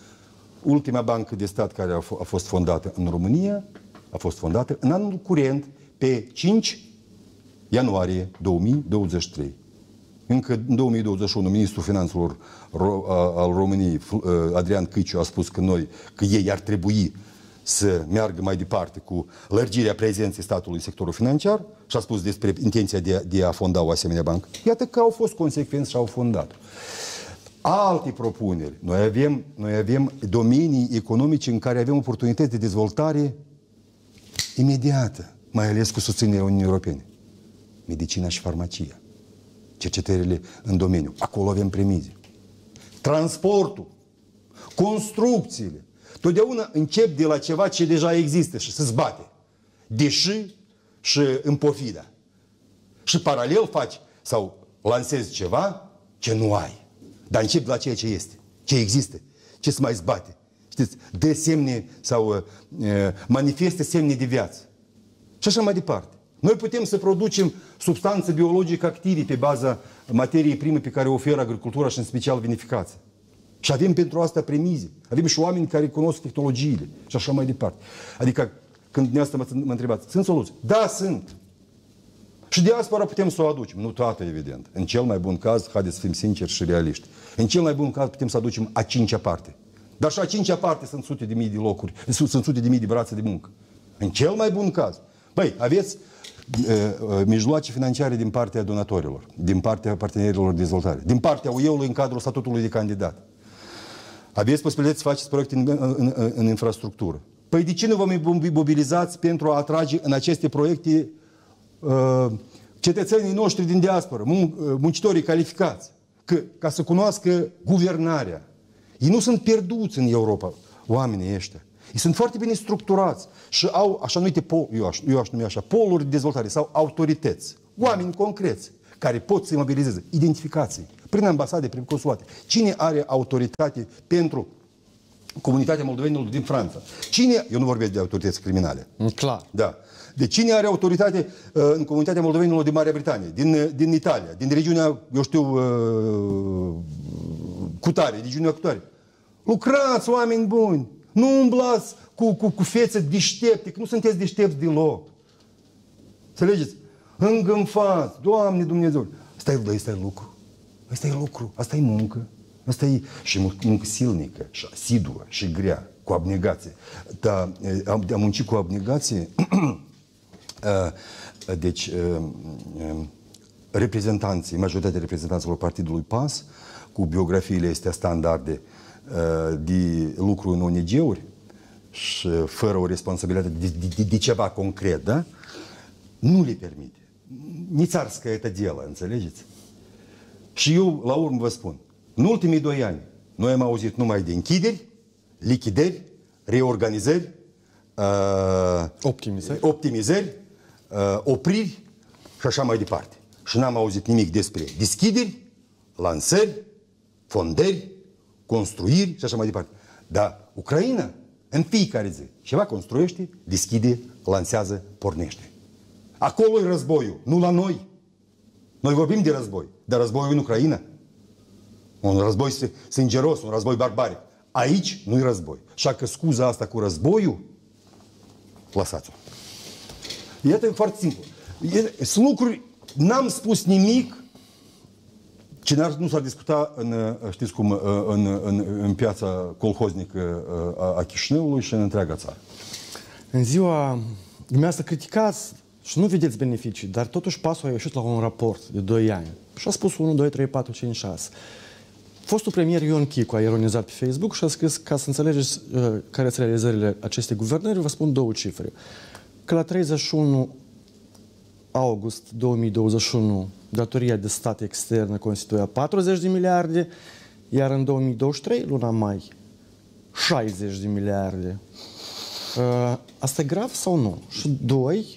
Ultima bancă de stat care a fost fondată în România a fost fondată în anul curent pe 5 ianuarie 2023. Încă în 2021, ministrul finanțelor al României, Adrian Câiciu, a spus că ei ar trebui să meargă mai departe cu lărgirea prezenței statului în sectorul financiar și a spus despre intenția de a fonda o asemenea bancă. Iată că au fost consecvenți și au fondat. Alte propuneri. Noi avem domenii economice în care avem oportunități de dezvoltare imediată, mai ales cu susținerea Uniunii Europene. Medicina și farmacia. Cercetările în domeniu. Acolo avem premize. Transportul. Construcțiile. Totdeauna încep de la ceva ce deja există și se zbate. Deși și în pofida. Și paralel faci sau lansezi ceva ce nu ai. Dar încep de la ceea ce este. Ce există. Ce se mai zbate. Știți? Dă semne sau manifeste semne de viață. Și așa mai departe. Noi putem să producem substanțe biologice active pe baza materiei prime pe care o oferă agricultura și în special vinificația. Și avem pentru asta premize. Avem și oameni care cunosc tehnologiile și așa mai departe. Adică când dumneavoastră mă întrebați, sunt soluții? Da, sunt. Și diaspora putem să o aducem. Nu toată, evident. În cel mai bun caz, haideți să fim sinceri și realiști, în cel mai bun caz putem să aducem a 5-a parte. Dar și a 5-a parte sunt sute de mii de locuri, sunt sute de mii de brațe de muncă. În cel mai bun caz. Băi, aveți mijloace financiare din partea donatorilor, din partea partenerilor de dezvoltare, din partea UE-ului în cadrul statutului de candidat. Aveți posibilitatea să faceți proiecte în infrastructură. Păi de ce nu vă mobilizați pentru a atrage în aceste proiecte cetățenii noștri din diasporă, muncitorii calificați, ca să cunoască guvernarea? Ei nu sunt pierduți în Europa, oamenii ăștia. Ei sunt foarte bine structurați și au așa numite eu aș numi așa, poluri de dezvoltare sau autorități, oameni concreți care pot să-i mobilizeze, identificații, prin ambasade, prin consulate. Cine are autoritate pentru comunitatea moldovenilor din Franța? Cine, eu nu vorbesc de autorități criminale. Clar. Da. De cine are autoritate în comunitatea moldovenilor din Marea Britanie, din Italia, din regiunea, eu știu, Cutare, regiunea Cutare. Lucrați, oameni buni! Nu umblați cu fețe deștepte, că nu sunteți deștepți deloc. Înțelegeți? Îngânfați, Doamne Dumnezeu! Asta e lucru. Asta e lucru, asta e muncă. Asta e și muncă silnică, și asiduă, și grea, cu abnegație. Dar am muncit cu abnegație. Deci, majoritatea reprezentanților partidului PAS, cu biografiile astea standarde de lucru în ONG-uri și fără o responsabilitate de ceva concret, da? Nu le permite. Nici țarscă это дело, înțelegeți? Și eu, la urmă, vă spun, în ultimii 2 ani, noi am auzit numai de închideri, lichidări, reorganizări, optimizări, opriri și așa mai departe. Și n-am auzit nimic despre deschideri, lansări, fondări, construiri și așa mai departe. Dar Ucraina, în fiecare zi, ceva construiește, deschide, lansează, pornește. Acolo e războiul, nu la noi. Noi vorbim de război, dar războiul în Ucraina. Un război sângeros, un război barbaric. Aici nu e război. Așa că scuza asta cu războiul, lăsați-o. Iată, e foarte simplu. Sunt lucruri, n-am spus nimic ce nu s-ar discuta știți cum, în piața colhoznică a Chișinăului și în întreaga țară. În ziua, dumneavoastră criticați și nu vedeți beneficii, dar totuși PAS-ul a ieșit la un raport de 2 ani. Și a spus 1, 2, 3, 4, 5, 6. Fostul premier Ion Chicu a ironizat pe Facebook și a scris, ca să înțelegeți care sunt realizările acestei guvernări, vă spun 2 cifre. Că la 31 august 2021 datoria de stat externă constituia 40 de miliarde, iar în 2023, luna mai, 60 de miliarde. Asta e grav sau nu? Și doi,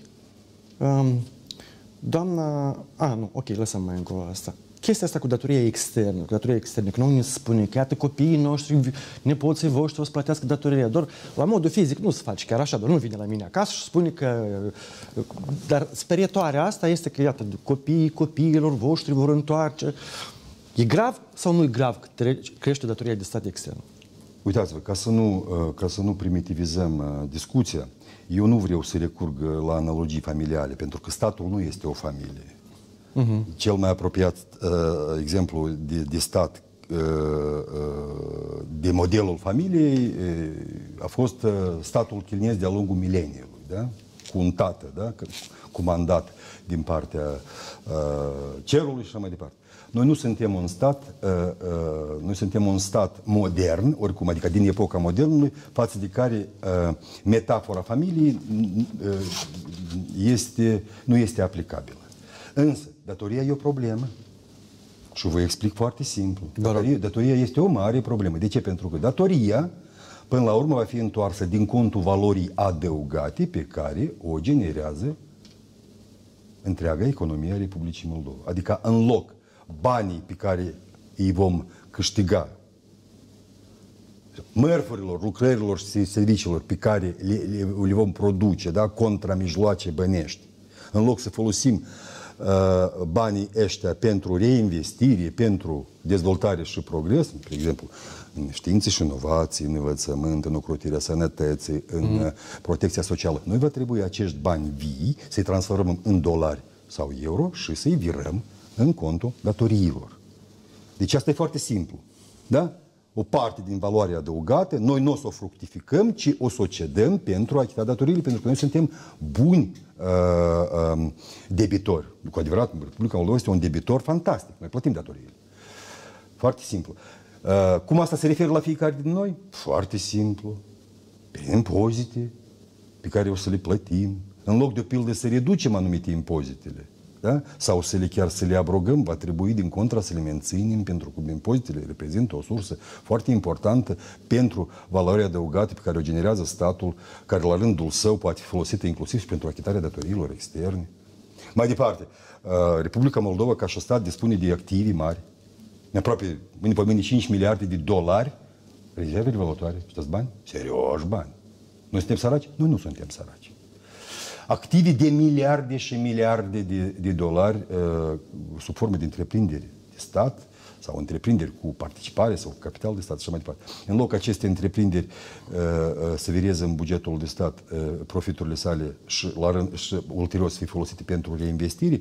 doamna... nu, ok, lăsăm mai încolo asta. Chestia asta cu datoria externă, că nu ne spune că iată copiii noștri, nepoții voștri o să plătească datoria. Doar la modul fizic nu se face chiar așa, doar nu vine la mine acasă și spune că... Dar sperietoarea asta este că, iată, copiilor voștri vor întoarce. E grav sau nu e grav că crește datoria de stat externă? Uitați-vă, ca să nu primitivizăm discuția, eu nu vreau să recurg la analogii familiale, pentru că statul nu este o familie. Cel mai apropiat exemplu de stat, de modelul familiei, a fost statul chinez de-a lungul mileniului, da? Cu un tată, da? Cu mandat din partea cerului și așa mai departe. Noi nu suntem un stat modern, oricum, adică din epoca modernului, față de care metafora familiei nu este aplicabilă. Însă, datoria e o problemă. Și vă explic foarte simplu. Datoria este o mare problemă. De ce? Pentru că datoria, până la urmă, va fi întoarsă din contul valorii adăugate pe care o generează întreaga economie a Republicii Moldova. Adică, în loc banii pe care îi vom câștiga, mărfurilor, lucrărilor și serviciilor pe care le vom produce, da, contra mijloace bănești, în loc să folosim banii ăștia pentru reinvestire, pentru dezvoltare și progres, de exemplu, în științe și inovații, în învățământ, în ocrotirea sănătății, în protecția socială. Noi va trebui acești bani vii să-i transformăm în dolari sau euro și să-i virăm în contul datoriilor. Deci asta e foarte simplu. Da? O parte din valoarea adăugată, noi nu o să o fructificăm, ci o să o cedăm pentru a achita datoriile, pentru că noi suntem buni debitori. Cu adevărat, Republica Moldova este un debitor fantastic. Noi plătim datoriile. Foarte simplu. Cum asta se referă la fiecare din noi? Foarte simplu. Prin impozite pe care o să le plătim. În loc de o pildă să reducem anumite impozitele, da? Sau chiar să le abrogăm, va trebui din contra să le menținem, pentru că impozitele reprezintă o sursă foarte importantă pentru valoarea adăugată pe care o generează statul, care la rândul său poate fi folosită inclusiv și pentru achitarea datoriilor externe. Mai departe, Republica Moldova ca și stat dispune de activi mari, aproape mâine pe mâine 5 miliarde de dolari rezerve valutare. Știți bani? Serioși bani. Noi suntem săraci? Noi nu suntem săraci. Activi de miliarde și miliarde de dolari sub formă de întreprinderi de stat sau întreprinderi cu participare sau cu capital de stat și așa mai departe. În loc aceste întreprinderi să vireze în bugetul de stat profiturile sale și ulterior să fie folosite pentru reinvestire,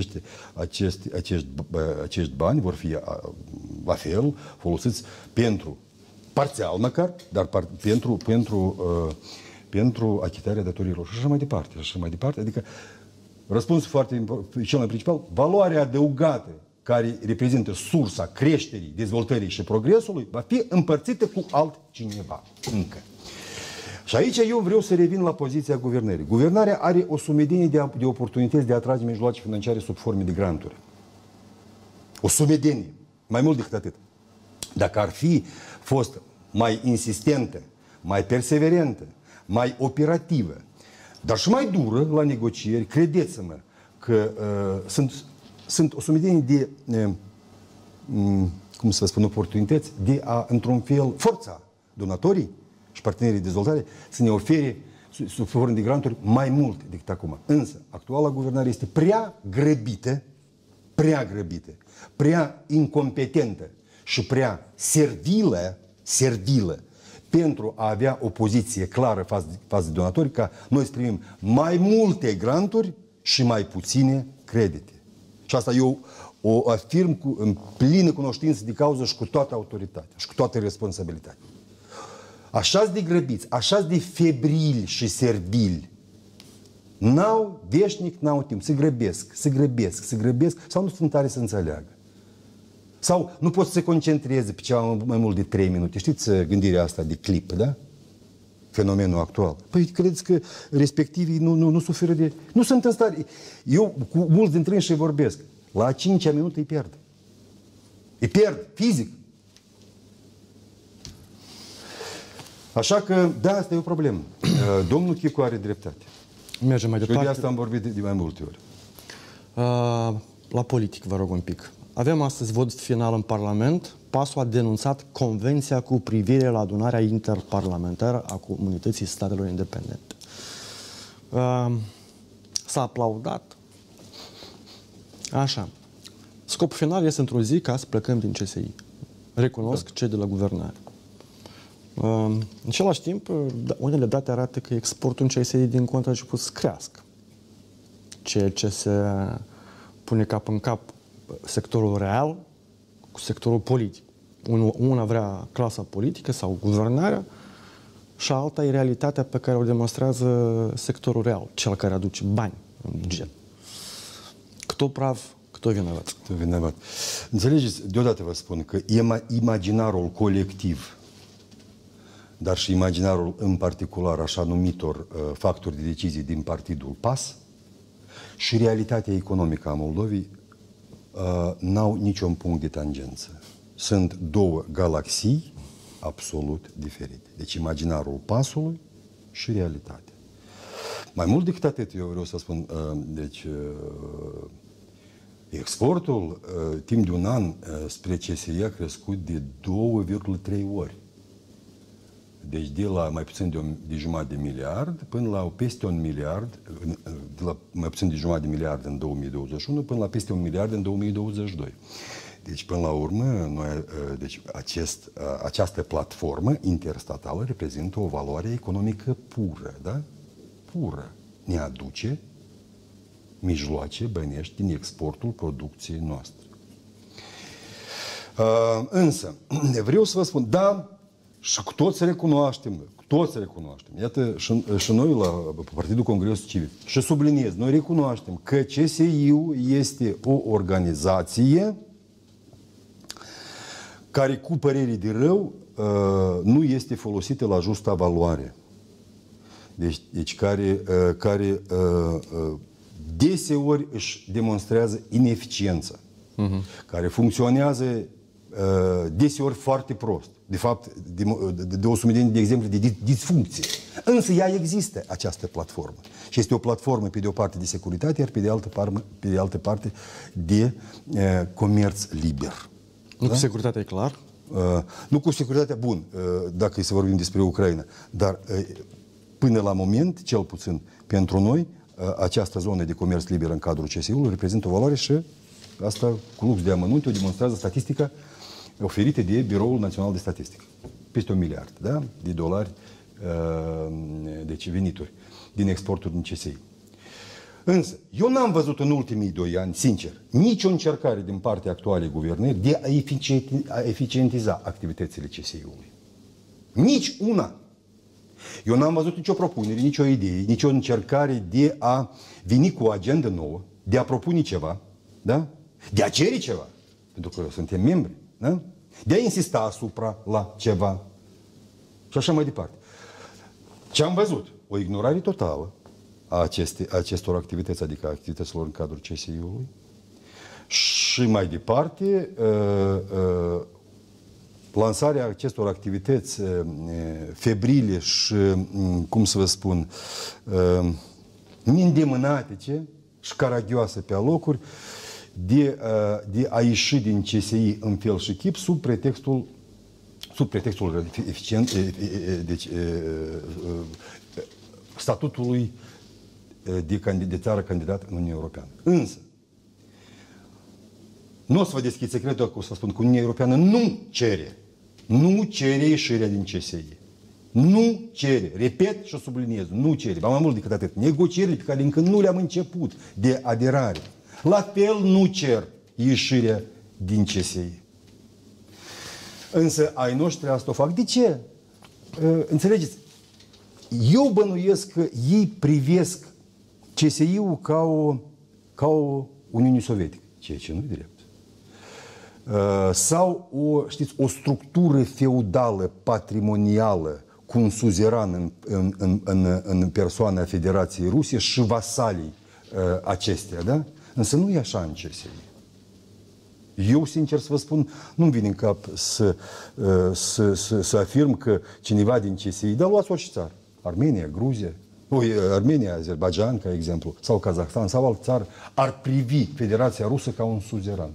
acești bani vor fi la fel folosiți pentru parțial măcar, dar pentru achitarea datoriilor și așa mai departe. Și așa mai departe. Adică răspunsul cel mai principal, valoarea adăugată care reprezintă sursa creșterii, dezvoltării și progresului va fi împărțită cu altcineva încă. Și aici eu vreau să revin la poziția guvernării. Guvernarea are o sumedenie de oportunități de a atrage mijloace financiare sub forme de granturi. O sumedenie. Mai mult decât atât. Dacă ar fi fost mai insistentă, mai perseverentă, mai operativă, dar și mai dură la negocieri, credeți-mă că sunt o sumedenie de, cum să vă spun, oportunități de a, într-un fel, forța donatorii și partenerii de dezvoltare să ne ofere sub formă de granturi mai mult decât acum. Însă, actuala guvernare este prea grăbită, prea incompetentă și prea servilă pentru a avea o poziție clară față de donatori, ca noi să primim mai multe granturi și mai puține credite. Și asta eu o afirm în plină cunoștință de cauză și cu toată autoritatea și cu toată responsabilitatea. Așa de grăbiți, așa de febrili și servili, veșnic n-au timp, se grăbesc sau nu sunt tare să înțeleagă. Sau nu pot să se concentreze pe ceva mai mult de 3 minute. Știți gândirea asta de clip, da? Fenomenul actual. Păi credeți că respectivii nu suferă de... Nu sunt în stare. Eu cu mulți dintre ei și vorbesc. La 5-a minut îi pierd. Îi pierd, fizic. Așa că, da, asta e o problemă. Domnul Chicu are dreptate. Mergem mai Și departe. de asta am vorbit de mai multe ori. La politic, vă rog un pic. Avem astăzi vot final în Parlament. PAS-ul a denunțat convenția cu privire la adunarea interparlamentară a Comunității Statelor Independente. S-a aplaudat. Așa. Scopul final este într-o zi ca să plecăm din CSI. Recunosc cei de la guvernare. În același timp, unele date arată că exportul în CSI din contră a început să crească. Ceea ce se pune cap în cap sectorul real cu sectorul politic. Una vrea clasa politică sau guvernarea și alta e realitatea pe care o demonstrează sectorul real, cel care aduce bani în buget. Cât o prav, cât o vinovat. Cât o vinovat. Înțelegeți, deodată vă spun că imaginarul colectiv, dar și imaginarul în particular așa numitor factori de decizie din partidul PAS și realitatea economică a Moldovei n-au niciun punct de tangență. Sunt două galaxii absolut diferite. Deci imaginarul PAS-ului și realitatea. Mai mult decât atât, eu vreau să spun, deci exportul timp de un an spre CSI a crescut de 2,3 ori. Deci de la mai puțin de jumătate de miliard până la peste 1 miliard, de la mai puțin de jumătate de miliard în 2021 până la peste 1 miliard în 2022. Deci până la urmă, deci această platformă interstatală reprezintă o valoare economică pură, da? Pură. Ne aduce mijloace bănești din exportul producției noastre. Însă, vreau să vă spun, da, și cu toți recunoaștem, iată, și noi la Partidul Congresul Civic, și subliniez, noi recunoaștem că CSI-ul este o organizație care, cu părere de rău, nu este folosită la justa valoare. Deci care deseori își demonstrează ineficiența, care funcționează deseori foarte prost. De fapt, de o sumedenie de exemple de disfuncție. Însă ea există, această platformă. Și este o platformă, pe de o parte, de securitate, iar pe de altă parte, de comerț liber. Nu cu securitatea, e clar? Nu cu securitatea, bun, dacă e să vorbim despre Ucraina. Dar până la moment, cel puțin pentru noi, această zonă de comerț liber în cadrul CSI-ului reprezintă o valoare și asta, cu lux de amănunte, o demonstrează statistica oferită de Biroul Național de Statistică. Peste 1 miliard, da? De dolari, deci venituri din exportul din CSI. Însă, eu n-am văzut în ultimii 2 ani, sincer, nicio încercare din partea actualei guvernări de a eficientiza activitățile CSI-ului. Nici una. Eu n-am văzut nicio propunere, nicio idee, nicio încercare de a veni cu o agendă nouă, de a propune ceva, da? De a cere ceva, pentru că suntem membri, da? De a insista asupra la ceva și așa mai departe. Ce am văzut? O ignorare totală a acestor activități, adică activităților în cadrul CSI-ului și mai departe lansarea acestor activități febrile și, cum să vă spun, neîndemânatice și caragioase pe alocuri de a ieși din CSI în fel și chip sub pretextul deci, statutului de țară candidat în Uniunea Europeană. Însă, nu o să vă deschid secretul, că o să spun că Uniunea Europeană nu cere ieșirea din CSI. Nu cere, repet și o subliniez, nu cere, ba mai mult decât atât, negocierile pe care încă nu le-am început de aderare, la fel nu cer ieșirea din CSI. Însă ai noștri asta o fac. De ce? Înțelegeți? Eu bănuiesc că ei privesc CSI-ul ca o Uniune Sovietică, ceea ce nu-i drept. Sau o structură feudală, patrimonială, cu un suzeran în persoana Federației Ruse și vasalii acestea, da? Însă nu e așa în CSI. Eu, sincer să vă spun, nu-mi vine în cap să afirm că cineva din CSI, dar luați orice țară, Armenia, Gruzia, Armenia, Azerbaijan, ca exemplu, sau Kazahstan, sau altă țară, ar privi Federația Rusă ca un suzeran.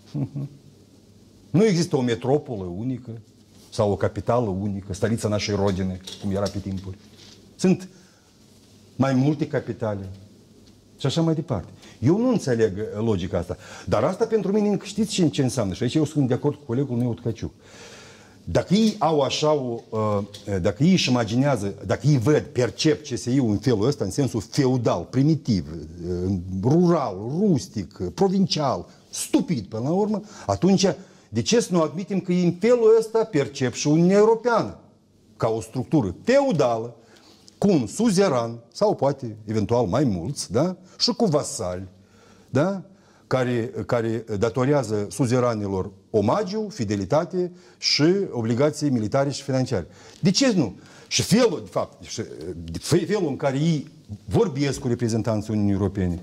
Nu există o metropolă unică sau o capitală unică, stolița našei rodine, cum era pe timpuri. Sunt mai multe capitale și așa mai departe. Eu nu înțeleg logica asta. Dar asta pentru mine, știți ce înseamnă? Și aici eu sunt de acord cu colegul meu Tcăciuc. Dacă ei au așa dacă ei își imaginează, dacă ei văd, percep CSI-ul în felul ăsta, în sensul feudal, primitiv, rural, rustic, provincial, stupid până la urmă, atunci de ce să nu admitem că ei în felul ăsta percep și Uniunea Europeană ca o structură feudală, cu un suzeran, sau poate eventual mai mulți, da? Și cu vasali, da? Care datorează suzeranilor omagiu, fidelitate și obligații militare și financiare. De ce nu? Și felul, de fapt, felul în care ei vorbesc cu reprezentanții Uniunii Europene,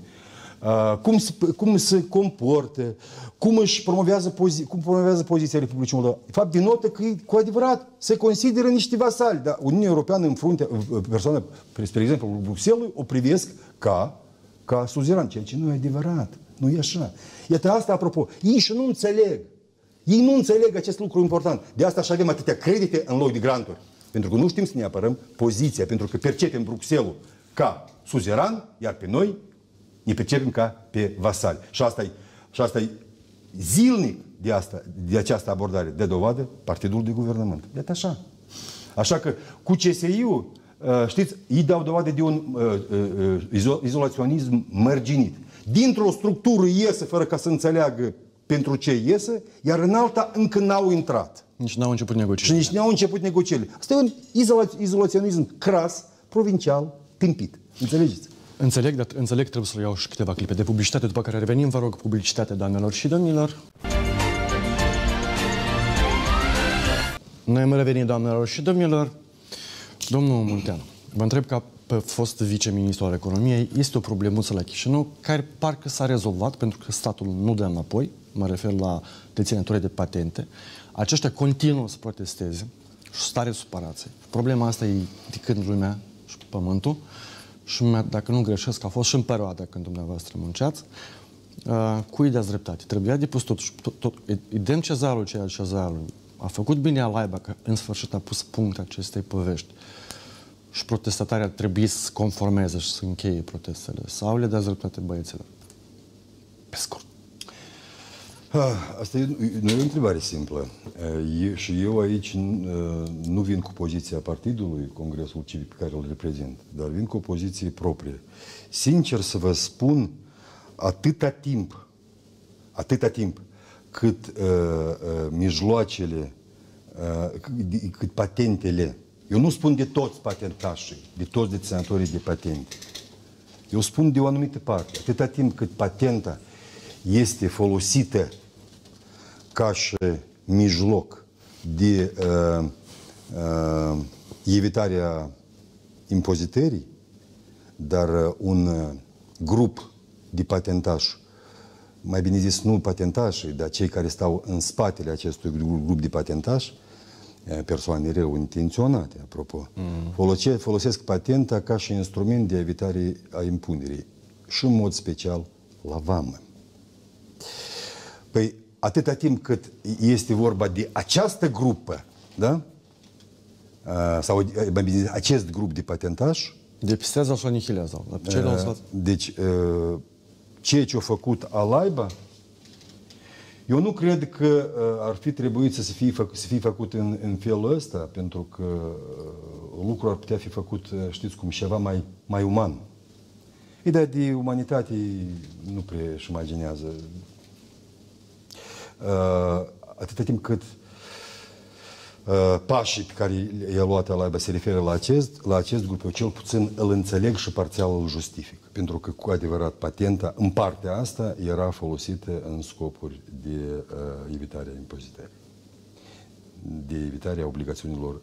cum se comportă, cum promovează poziția Republicii Moldova. De fapt, denotă că cu adevărat se consideră niște vasali. Dar Uniunea Europeană, în fruntea, persoana, spre exemplu, Bruxelles, o privesc ca suzeran, ceea ce nu e adevărat. Nu e așa. Iată asta, apropo, ei și nu înțeleg. Ei nu înțeleg acest lucru important. De asta și avem atâtea credite în loc de granturi. Pentru că nu știm să ne apărăm poziția, pentru că percepem Bruxelles ca suzeran, iar pe noi ne percepem ca pe vasali. Și asta e zilnic de această abordare de dovadă partidul de guvernământ. Iată așa. Așa că cu CSI-ul, știți, ei dau dovadă de un izolaționism mărginit. Dintr-o structură iese fără ca să înțeleagă pentru ce iese, iar în alta încă n-au intrat. Nici n-au început negocierile. Și nici n-au început negocierile. Asta e un izolaționism cras, provincial, tâmpit. Înțelegeți? Înțeleg, trebuie să iau și câteva clipe de publicitate, după care revenim, vă rog, publicitate, doamnelor și domnilor. Noi am revenit, doamnelor și domnilor. Domnul Munteanu, vă întreb ca pe fost viceministru al economiei, este o problemuță la Chișinău care parcă s-a rezolvat pentru că statul nu dă înapoi, mă refer la deținătorii de patente. Aceștia continuă să protesteze și stare supărați. Problema asta e de când lumea și pământul și dacă nu greșesc, a fost și în perioada când dumneavoastră munceați. Cui dați dreptate? Trebuia depus tot. Idem cezarul ceea cezarului. A făcut bine Alaiba că în sfârșit a pus punct acestei povești. Și protestatarii ar trebui să se conformeze și să încheie protestele. Sau le dați dreptate băieților? Pe scurt. Asta nu e o întrebare simplă. Și eu aici nu vin cu poziția partidului, Congresul Civic pe care îl reprezint, dar vin cu o poziție proprie. Sincer să vă spun, atâta timp cât mijloacele, cât patentele, eu nu spun de toți patentașii, de toți deținătorii de patente. Eu spun de o anumită parte. Atâta timp cât patenta este folosită ca și mijloc de evitarea impozitării, dar un grup de patentași, mai bine zis nu patentașii, dar cei care stau în spatele acestui grup de patentași, persoane rău intenționate, apropo, folosesc patenta ca și instrument de evitare a impunerii și în mod special la vamă. Păi, atâta timp cât este vorba de această grupă, da? Sau, mai bine zis, acest grup de patentași, depistează și anihilează. Deci, ceea ce a făcut Alaiba, eu nu cred că ar fi trebuit să fie făcut în felul ăsta, pentru că lucrul ar putea fi făcut, știți cum, ceva mai uman. Ideea de umanitate nu prea își imaginează. Atâta timp cât pașii pe care i-a luat Alaiba se referă la acest grup, eu cel puțin îl înțeleg și parțial îl justific. Pentru că, cu adevărat, patenta, în partea asta, era folosită în scopuri de evitare a impozitării, de evitare a obligațiunilor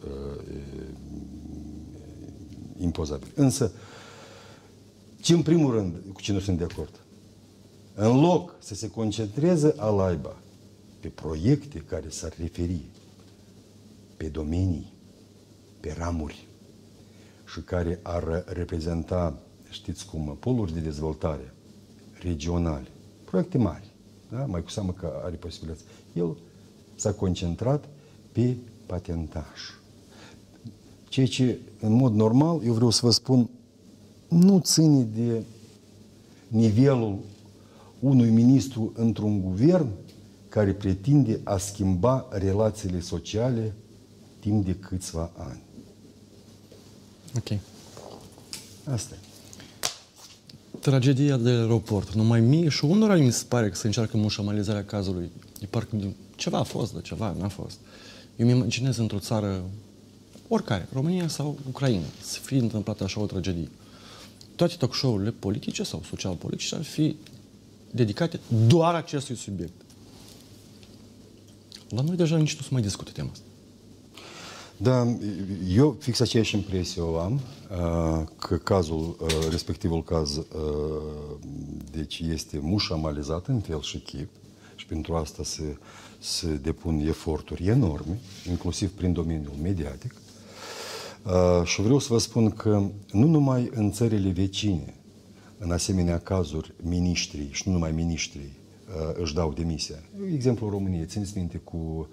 impozabile. Însă, în primul rând, cu ce nu sunt de acord? În loc să se concentreze Alaiba pe proiecte care s-ar referi pe domenii, pe ramuri și care ar reprezenta, știți cum, poluri de dezvoltare regionale, proiecte mari, da? Mai cu seamă că are posibilități. El s-a concentrat pe patentaj. Ceea ce, în mod normal, eu vreau să vă spun, nu ține de nivelul unui ministru într-un guvern care pretinde a schimba relațiile sociale timp de câțiva ani. Ok. Asta e. Tragedia de aeroport. Numai mie și unora mi se pare că se încearcă mușamalizarea cazului. E parcă ceva a fost, dar ceva n-a fost. Eu mi imaginez într-o țară, oricare, România sau Ucraina, să fie întâmplată așa o tragedie. Toate talk show-urile politice sau social-politice ar fi dedicate doar acestui subiect. La noi deja nici nu se mai discută tema asta. Da, eu fix aceeași impresie o am, că cazul, respectivul caz, deci este mușamalizat în fel și chip și pentru asta se depun eforturi enorme, inclusiv prin domeniul mediatic. Și vreau să vă spun că nu numai în țările vecine, în asemenea cazuri, miniștrii și nu numai miniștrii își dau demisia. Exemplul României, țineți minte cu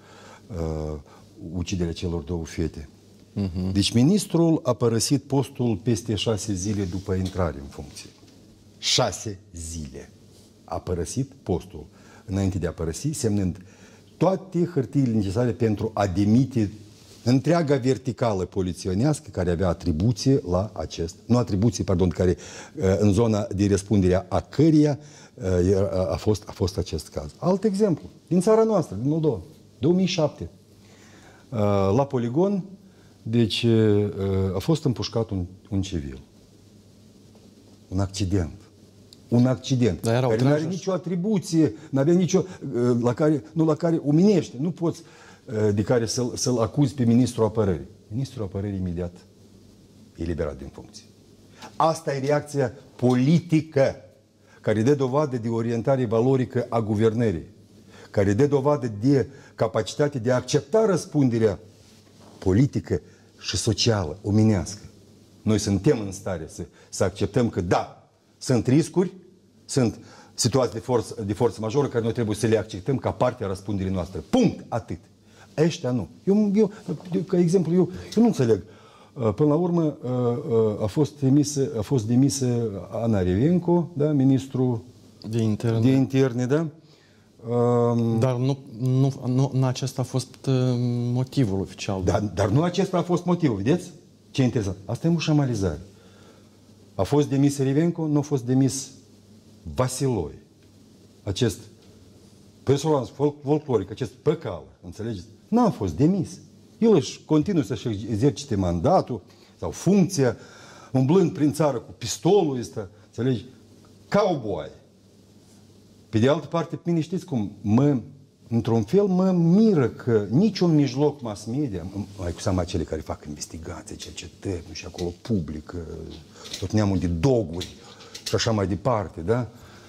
uciderea celor două fete. Deci ministrul a părăsit postul peste 6 zile după intrare în funcție. 6 zile a părăsit postul. Înainte de a părăsi, semnând toate hârtiile necesare pentru a demite întreaga verticală poliționească care avea atribuție la acest, nu atribuție, pardon, care în zona de răspundere a căreia a fost acest caz. Alt exemplu, din țara noastră, din Moldova, 2007. La poligon, deci a fost împușcat un civil. Un accident. Un accident care nu are nicio atribuție, nu avea nicio, la care uminește. Nu poți de care să-l acuzi pe ministrul apărării. Ministrul apărării imediat eliberat din funcție. Asta e reacția politică care dă dovadă de orientare valorică a guvernării, care dă dovadă de capacitate de a accepta răspunderea politică și socială, omenească. Noi suntem în stare să acceptăm că da, sunt riscuri, sunt situații de forță majoră care noi trebuie să le acceptăm ca parte a răspunderii noastre. Punct. Atât. Ăștia nu. Eu, ca exemplu, eu nu înțeleg. Până la urmă a fost demisă Ana Revenco, da, ministrul de interne, da? Dar nu acesta a fost motivul oficial. Dar nu acesta a fost motivul, vedeți? Ce interesant. Asta e mușamalizare. A fost demis Revenco, nu a fost demis Vasiloi. Acest personaj folcloric, acest păcal, înțelegeți? N-a fost demis. El își continuă să-și exercite mandatul sau funcția, umblând prin țară cu pistolul ăsta, înțelegi? Cowboy. Pe de altă parte, pe mine știți cum, într-un fel mă miră că niciun mijloc mass media, mai cu seama cele care fac investigații, cercetări, nu și acolo public, tot neamul de doguri și așa mai departe, da?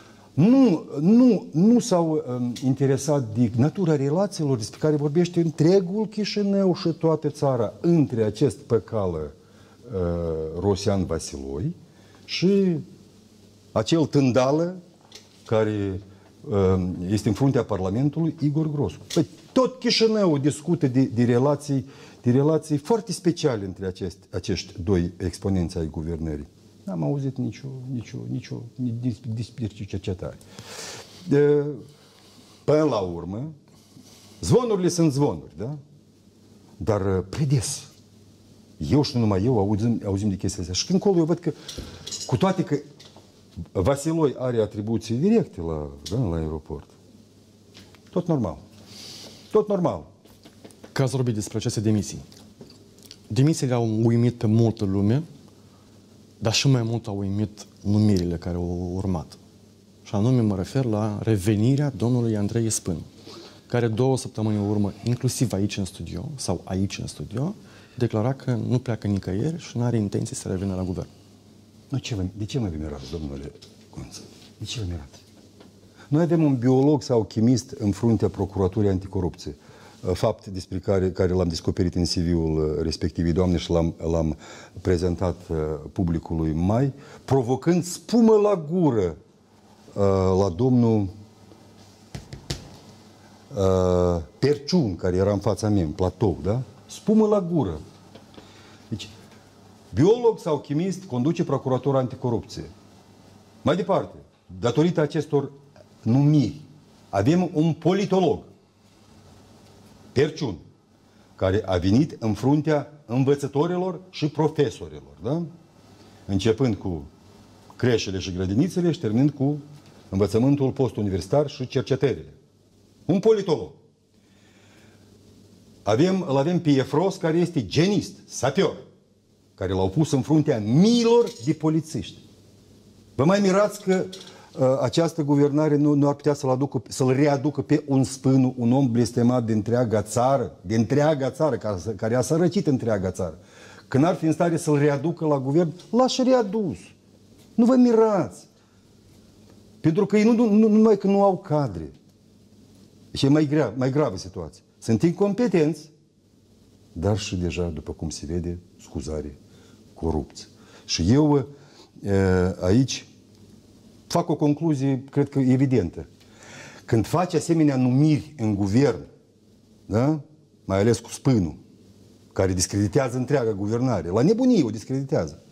Nu s-au interesat de natura relațiilor despre care vorbește întregul Chișinău și toată țara între acest păcală Rosian Vasiloi și acel tândală care este în fruntea Parlamentului, Igor Grosu. Păi, tot Chișinău discută de relații foarte speciale între acești doi exponenți ai guvernării. N-am auzit nicio cercetare. Până la urmă, zvonurile sunt zvonuri, da? Dar prea des. Eu și nu numai eu auzim de chestiile astea. Și când colo eu văd că, cu toate că Vasiloi are atribuții directe la aeroport. Tot normal. Tot normal. Că ați vorbit despre aceste demisii. Demisiile au uimit pe multă lume, dar și mai mult au uimit numirile care au urmat. Și anume mă refer la revenirea domnului Andrei Spân, care 2 săptămâni în urmă, inclusiv aici în studio, declara că nu pleacă nicăieri și nu are intenție să revină la guvern. De ce mă mirați, domnule Conță? De ce vă mirați? Noi avem un biolog sau chimist în fruntea Procuraturii Anticorupție. Fapt despre care l-am descoperit în CV-ul respectivii doamne și l-am prezentat publicului mai, provocând spumă la gură la domnul Perciun, care era în fața mea, în platou, da? Spumă la gură. Deci, biolog sau chimist conduce Procuratura Anticorupție. Mai departe, datorită acestor numiri, avem un politolog, Perciun, care a venit în fruntea învățătorilor și profesorilor, da? Începând cu creșele și grădinițele și terminând cu învățământul post-universitar și cercetările. Un politolog. Îl avem pe Efros, care este genist, sapior, care l-au pus în fruntea miilor de polițiști. Vă mai mirați că această guvernare nu ar putea să-l readucă pe un Spânu, un om blestemat de întreaga țară, care a sărăcit întreaga țară. Când ar fi în stare să-l readucă la guvern, l-aș readus. Nu vă mirați. Pentru că ei nu numai că nu au cadre. Și e mai gravă situația. Sunt incompetenți, dar și deja, după cum se vede, scuzare, corupție. Și eu aici fac o concluzie, cred că evidentă. Când faci asemenea numiri în guvern, da? Mai ales cu Spânu, care discreditează întreaga guvernare, la nebunie o discreditează,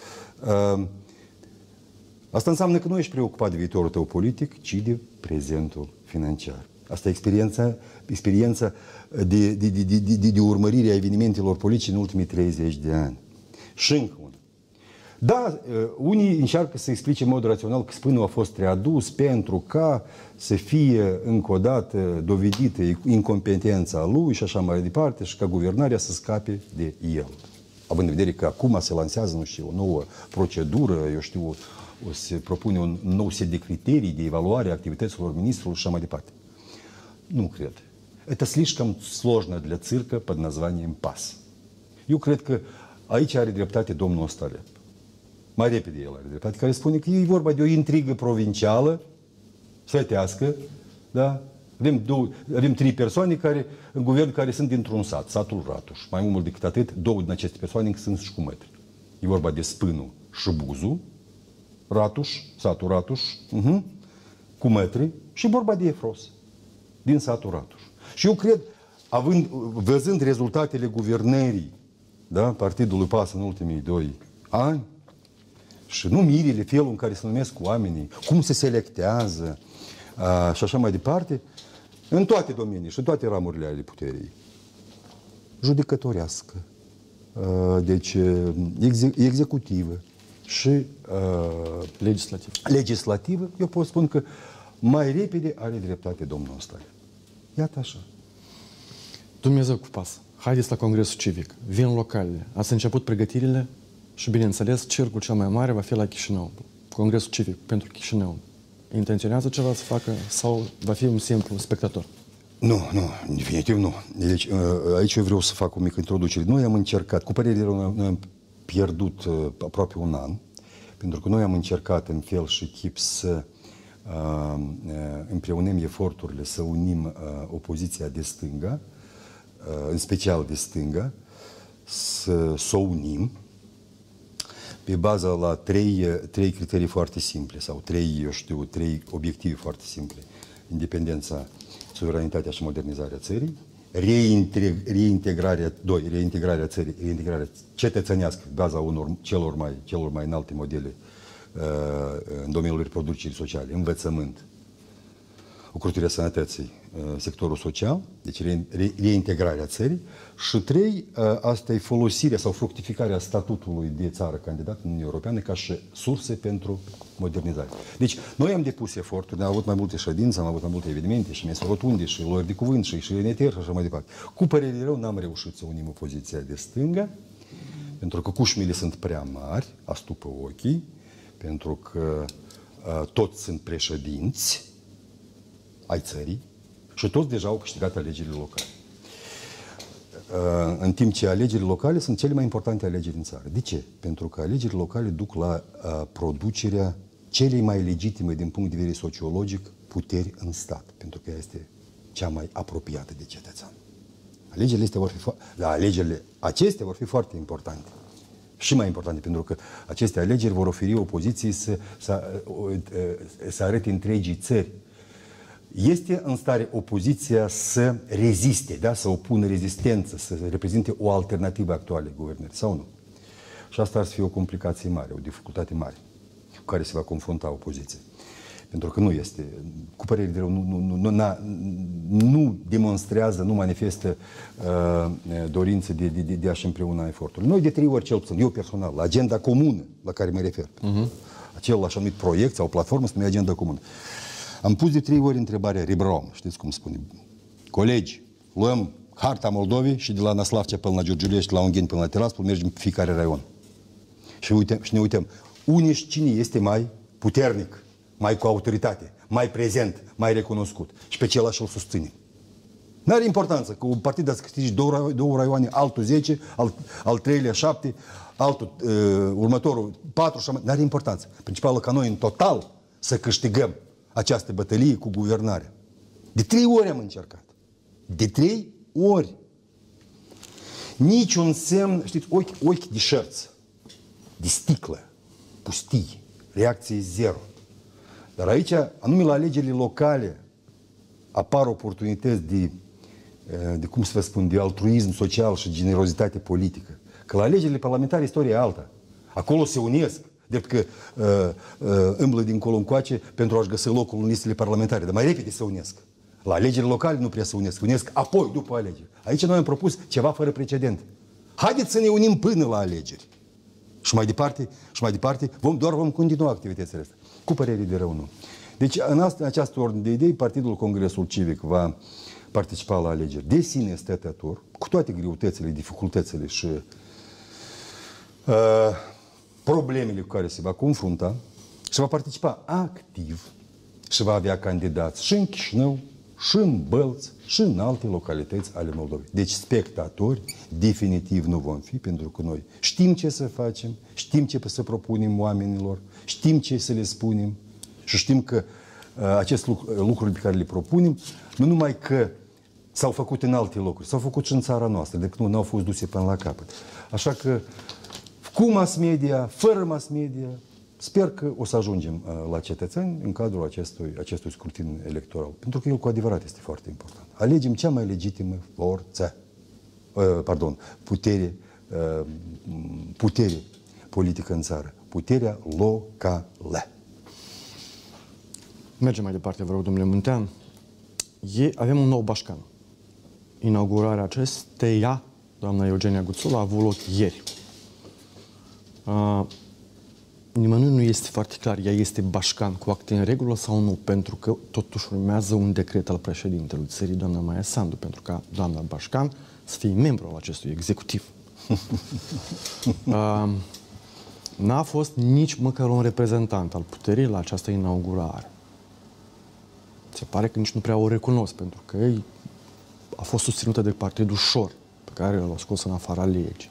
asta înseamnă că nu ești preocupat de viitorul tău politic, ci de prezentul financiar. Asta e experiența de urmărire a evenimentelor politice în ultimii 30 de ani. Și încă una. Da, unii încearcă să explice în mod rațional că Spânu a fost readus pentru ca să fie încă o dată dovedită incompetența lui și așa mai departe și ca guvernarea să scape de el. Având în vedere că acum se lansează, nu știu, o nouă procedură, eu știu, se propune un nou set de criterii de evaluare a activităților ministrului și așa mai departe. Nu cred. Это слишком сложно для цирка под названием ПАС. Eu cred că aici are dreptate domnul Ostalep. Mai repede el are dreptate, care spune că e vorba de o intrigă provincială, sătească, da? Avem 3 persoane în guvern care sunt dintr-un sat, satul Ratuș. Mai mult decât atât, 2 din aceste persoane sunt și cu mătri. E vorba de Spânu și Buzu, Ratuș, satul Ratuș, cu mătri, și vorba de Efros, din satul Ratuș. Și eu cred, văzând rezultatele guvernării, da, partidului PAS în ultimii 2 ani, și numirile, felul în care se numesc oamenii, cum se selectează și așa mai departe, în toate domeniile și în toate ramurile ale puterii. Judecătorească, deci executivă și legislativă, eu pot spune că mai repede are dreptate domnul Ostale. Iată așa. Dumnezeu cu PAS. Haideți la Congresul Civic. Vin localele. Ați început pregătirile și, bineînțeles, cercul cel mai mare va fi la Chișinău. Congresul Civic pentru Chișinău. Intenționează ceva să facă sau va fi un simplu spectator? Nu, definitiv nu. Deci, aici eu vreau să fac o mică introducere. Noi am încercat, cu părere rău, noi am pierdut aproape un an, pentru că noi am încercat în fel și chip să împreunăm eforturile, să unim opoziția de stânga, în special de stânga, să o unim pe baza la 3 criterii foarte simple sau 3 obiective foarte simple. Independența, suveranitatea și modernizarea țării, reintegrarea țării, reintegrarea cetățenească, baza celor mai înalte modele în domeniul reproducerii sociale, învățământ, ocrotirea sănătății, sectorul social, deci reintegrarea țării, și 3, asta e folosirea sau fructificarea statutului de țară candidat în Uniunea Europeană ca și surse pentru modernizare. Deci, noi am depus eforturi, am avut mai multe ședințe, am avut mai multe evenimente și mese rotunde și luări de cuvânt și NTR și așa mai departe. Cu părere de rău, n-am reușit să unim opoziția de stânga, pentru că cușmile sunt prea mari, astupă ochii, pentru că toți sunt președinți ai țării și toți deja au câștigat alegerile locale. În timp ce alegerile locale sunt cele mai importante alegeri în țară. De ce? Pentru că alegerile locale duc la producerea celei mai legitime din punct de vedere sociologic puteri în stat, pentru că ea este cea mai apropiată de cetățean. Alegerile acestea vor fi foarte importante. Și mai importante, pentru că aceste alegeri vor oferi opoziției să arete întregii țări. Este în stare opoziția să reziste, da? Să opună rezistență, să reprezinte o alternativă actuală guvernării, sau nu? Și asta ar fi o complicație mare, o dificultate mare cu care se va confrunta opoziția. Pentru că nu este, cu părere de rău, nu demonstrează, nu manifestă dorință de a-și împreuna eforturile. Noi de 3 ori cel puțin, eu personal, la agenda comună la care mă refer, acel așa numit proiect sau platformă se numește agenda comună. Am pus de 3 ori întrebarea Ribrom, știți cum spune. Colegi, luăm harta Moldovei și de la Năslavcea până la Giurgiulești, la Ungheni până la Tiraspol, mergem pe fiecare raion. Și ne uităm, unde și cine este mai puternic, mai cu autoritate, mai prezent, mai recunoscut. Și pe celălalt îl susținem. N-are importanță că un partid să câștige 2 raioane, altul 10, al treilea 7, altul, următorul 4, n-are importanță. Principalul ca noi în total să câștigăm această bătălie cu guvernarea. De 3 ori am încercat. De 3 ori. Niciun semn, știți, ochi de șerț, de sticlă, pustii, reacție zero. Dar aici, anume la alegerile locale, apar oportunități de cum să vă spun, de altruism social și generozitate politică. Că la alegerile parlamentare istoria e alta. Acolo se unesc, drept că îmblă dincolo încoace pentru a-și găsi locul în listele parlamentare, dar mai repede se unesc. La alegerile locale nu prea se unesc apoi, după alegeri. Aici noi am propus ceva fără precedent. Haideți să ne unim până la alegeri. Și mai departe, vom continua activitățile astea. Cu părere de rău, nu. Deci, în această ordine de idei, Partidul Congresul Civic va participa la alegeri de sine stătător, cu toate greutățile, dificultățile și problemele cu care se va confrunta, și va participa activ și va avea candidați și în Chișinău, și în Bălți, și în alte localități ale Moldovei. Deci spectatori definitiv nu vom fi, pentru că noi știm ce să facem, știm ce să propunem oamenilor, știm ce să le spunem și știm că aceste lucruri pe care le propunem, nu numai că s-au făcut în alte locuri, s-au făcut și în țara noastră, decât nu au fost duse până la capăt. Așa că cu mass media, fără mass media, sper că o să ajungem la cetățeni în cadrul acestui scrutin electoral. Pentru că el cu adevărat este foarte important. Alegem cea mai legitimă putere politică în țară. Puterea locală. Mergem mai departe, vă rog, domnule Muntean. Avem un nou bașcan. Inaugurarea acesteia, doamna Eugenia Guțul, a avut loc ieri. Nimănui nu este foarte clar, ea este bașcan cu acte în regulă sau nu, pentru că totuși urmează un decret al președintelui țării, doamna Maia Sandu, pentru ca doamna bașcan să fie membru al acestui executiv. N-a fost nici măcar un reprezentant al puterii la această inaugurare. Se pare că nici nu prea o recunosc, pentru că a fost susținută de Partidul Șor, pe care l-au scos în afara legii.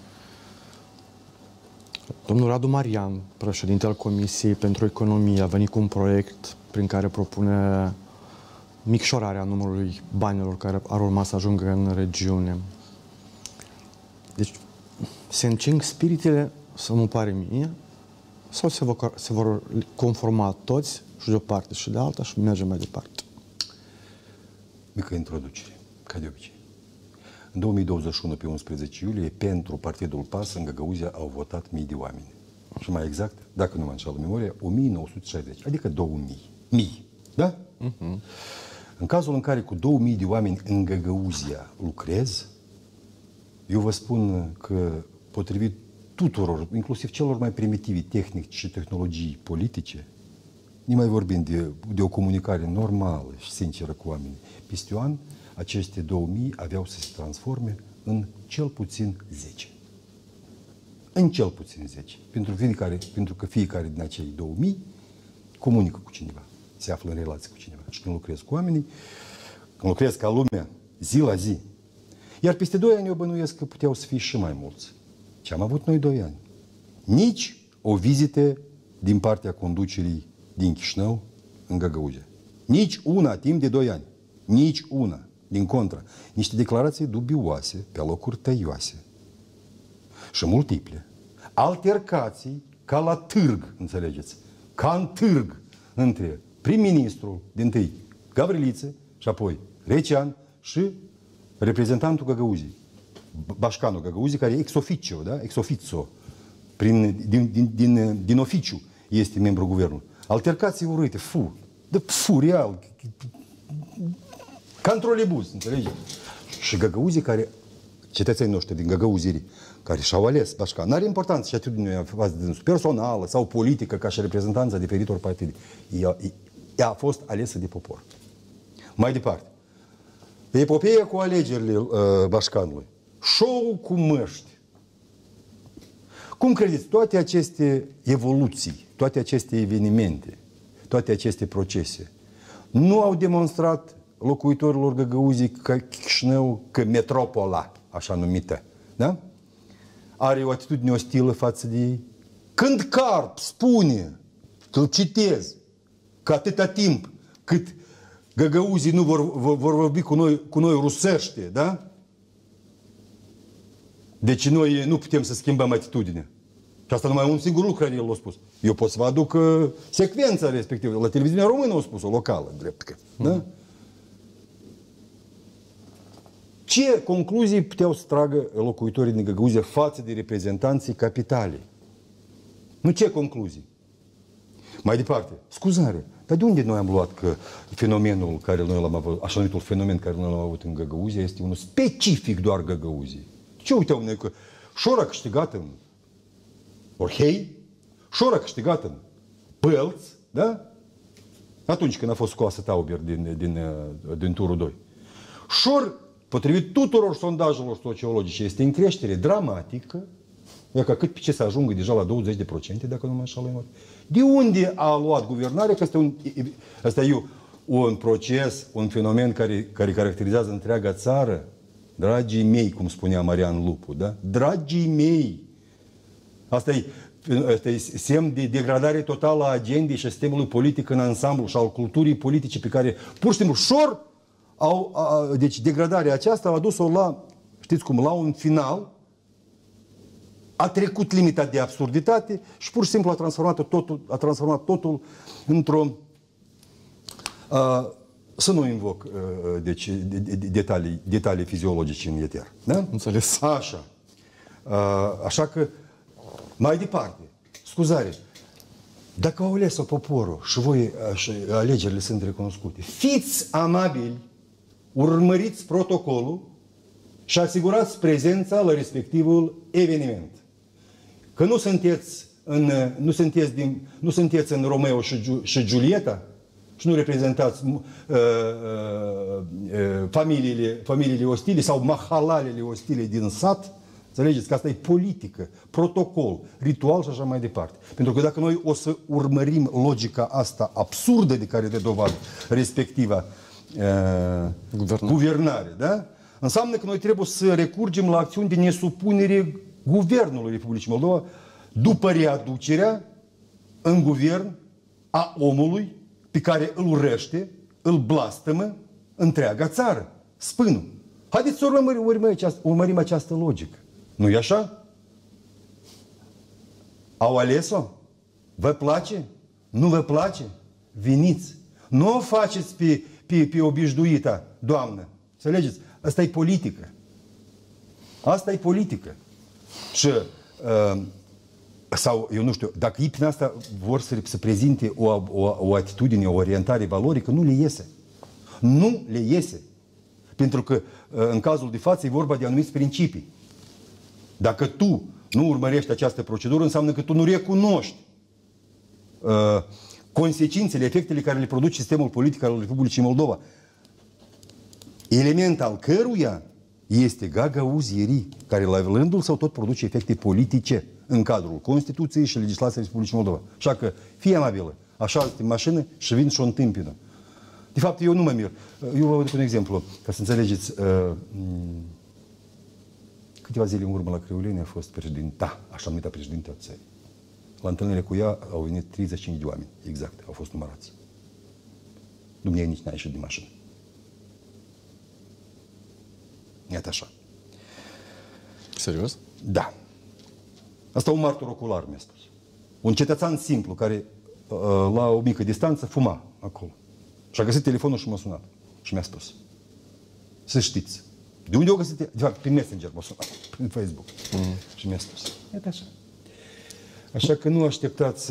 Domnul Radu Marian, președinte al Comisiei pentru Economie, a venit cu un proiect prin care propune micșorarea numărului banilor care ar urma să ajungă în regiune. Deci, se încing spiritele, să mă pare mie, sau se vor conforma toți, și de o parte și de alta, și mergem mai departe? Mică introducere, ca de obicei. În 2021, pe 11 iulie, pentru Partidul PAS, în Găgăuzia au votat mii de oameni. Și mai exact, dacă nu mă înșală memoria, 1960, adică 2000. Mii, da? În cazul în care cu 2000 de oameni în Găgăuzia lucrez, eu vă spun că, potrivit tuturor, inclusiv celor mai primitivi tehnici și tehnologii politice, nu mai vorbim de o comunicare normală și sinceră cu oamenii, peste un an, aceste 2000 aveau să se transforme în cel puțin 10. În cel puțin 10. Pentru că fiecare din acei 2000 comunică cu cineva, se află în relație cu cineva. Și când lucrez cu oamenii, când lucrez ca lumea, zi la zi. Iar peste 2 ani eu bănuiesc că puteau să fie și mai mulți. Ce am avut noi 2 ani? Nici o vizită din partea conducerii din Chișinău în Găgăuzia. Nici una timp de 2 ani. Nici una. Din contră. Niște declarații dubioase, pe locuri tăioase. Și multiple. Altercații ca la târg, înțelegeți? Ca în târg între prim-ministrul dintâi Gavriliță și apoi Recean și reprezentantul Găgăuzii. Bașcanul Găgăuzii, care e ex officio, da? Ex officio. Din oficiu este membru guvernului. Altercații urâte, real. Ca în trolebuz, înțelegeți? Și Găgăuzii care, cetățenii noștri din Găgăuzirii, care și-au ales Bașcan, n-are importanță și atitudinea personală sau politică ca și reprezentanța diferitor partide. Ea a fost alesă de popor. Mai departe. Epopeea cu alegerile Bașcanului. Show cu măști. Cum credeți, toate aceste evoluții, toate aceste evenimente, toate aceste procese nu au demonstrat locuitorilor Găgăuzii că Chișinău, că metropola, așa numită, da? Are o atitudine ostilă față de ei? Când Carp spune, că-l citez, că atâta timp cât Găgăuzii nu vor vorbi cu noi rusește, da? Deci noi nu putem să schimbăm atitudinea. Și asta numai un singur lucru care el l-a spus. Eu pot să vă aduc secvența respectivă. La televiziunea română au spus-o, locală, drept că. Da? Ce concluzii puteau să tragă locuitorii din Găgăuzia față de reprezentanții capitalei? Nu ce concluzii? Mai departe, scuzare, dar de unde noi am luat că fenomenul care noi l-am avut, așa numitul fenomen care noi l-am avut în Găgăuzia este unul specific doar Găgăuziei? Ce uităm noi că Șor a câștigat în Orhei, Șor a câștigat în Pălț, da? Atunci când a fost scoasă Tauber din turul 2. Șor, potrivit tuturor sondajelor sociologice, este în creștere dramatică, că cât pe ce să ajungă deja la 20%, dacă nu mă înșală. De unde a luat guvernarea? Că asta e un proces, un fenomen care caracterizează întreaga țară. Dragii mei, cum spunea Marian Lupu, da? Dragii mei! Asta e semn de degradare totală a agendei și a sistemului politic în ansamblu și al culturii politice pe care, pur și simplu, ușor, deci degradarea aceasta a adus-o la, știți cum, la un final, a trecut limita de absurditate și pur și simplu a transformat totul într-o... Să nu invoc deci, detalii fiziologice în eter. Da? Înțeles. Așa. Așa că, mai departe, scuzare, dacă au ales-o poporul și voi și alegerile sunt recunoscute, fiți amabili, urmăriți protocolul și asigurați prezența la respectivul eveniment. Că nu sunteți în Romeo și Giulietta și nu reprezentați familiile ostile sau mahalalele ostile din sat, înțelegeți că asta e politică, protocol, ritual și așa mai departe. Pentru că dacă noi o să urmărim logica asta absurdă de care dă dovadă respectiva guvernare, da? Înseamnă că noi trebuie să recurgem la acțiuni de nesupunere Guvernului Republicii Moldova după readucerea în guvern a omului pe care îl urăște, îl blastămă întreaga țară, spânul. Haideți să urmărim această logică. Nu-i așa? Au ales-o? Vă place? Nu vă place? Veniți. Nu o faceți pe obișnuita, doamnă. Înțelegeți? Asta e politică. Asta e politică. Și sau, eu nu știu, dacă ei prin asta vor să prezinte o atitudine, o orientare valorică, nu le iese. Nu le iese. Pentru că în cazul de față e vorba de anumiți principii. Dacă tu nu urmărești această procedură, înseamnă că tu nu recunoști consecințele, efectele care le produce sistemul politic al Republicii Moldova. Element al căruia este gagauzirii, care la rândul său tot produce efecte politice în cadrul Constituției și legislației Republicii Moldova. Așa că, fie amabilă, așa în mașină și vin și o întâmpină. De fapt, eu nu mă mir. Eu vă dau un exemplu, ca să înțelegeți. Câteva zile în urmă la Crăuleni a fost președinta, așa numită președintea țării. La întâlnire cu ea au venit 35 de oameni, exact, au fost numărați. Dumnezeu nici n-a ieșit din mașină. Iată așa. Serios? Da. Asta un martor ocular mi-a spus. Un cetățean simplu care la o mică distanță fuma acolo. Și a găsit telefonul și m-a sunat. Și mi-a spus. Să știți. De unde o găsit? De fapt, prin Messenger m-a sunat. Prin Facebook. Și mi-a spus. Iată așa. Așa că nu așteptați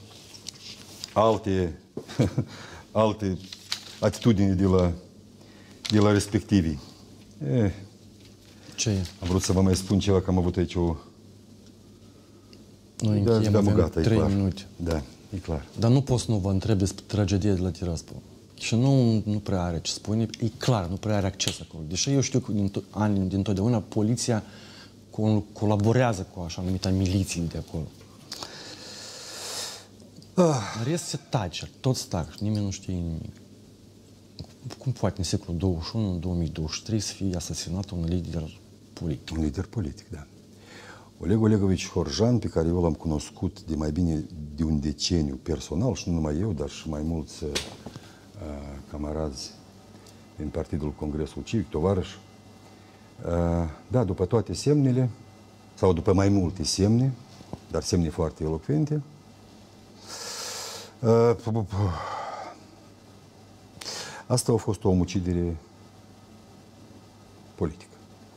alte atitudini de la respectivii. Ce e? Am vrut să vă mai spun ceva, că am avut aici o... Noi încheiem, avem 3 minute. Da, e clar. Dar nu pot să nu vă întreb despre tragedia de la Tiraspol. Și nu prea are ce spune. E clar, nu prea are acces acolo. Deși eu știu că dintotdeauna poliția colaborează cu așa numita miliție de acolo. În rest se tace, toți tac și nimeni nu știe nimic. Cum poate în secolul 21, în 2023 să fie asasinat un lider politic? Un lider politic, da. Oleg Olegovici Horjan, pe care eu l-am cunoscut de mai bine de un deceniu personal, și nu numai eu, dar și mai mulți camarazi din Partidul Congresul Civic, tovarăși. Da, după toate semnele, sau după mai multe semne, dar semne foarte elocvente, asta a fost o omucidere politică.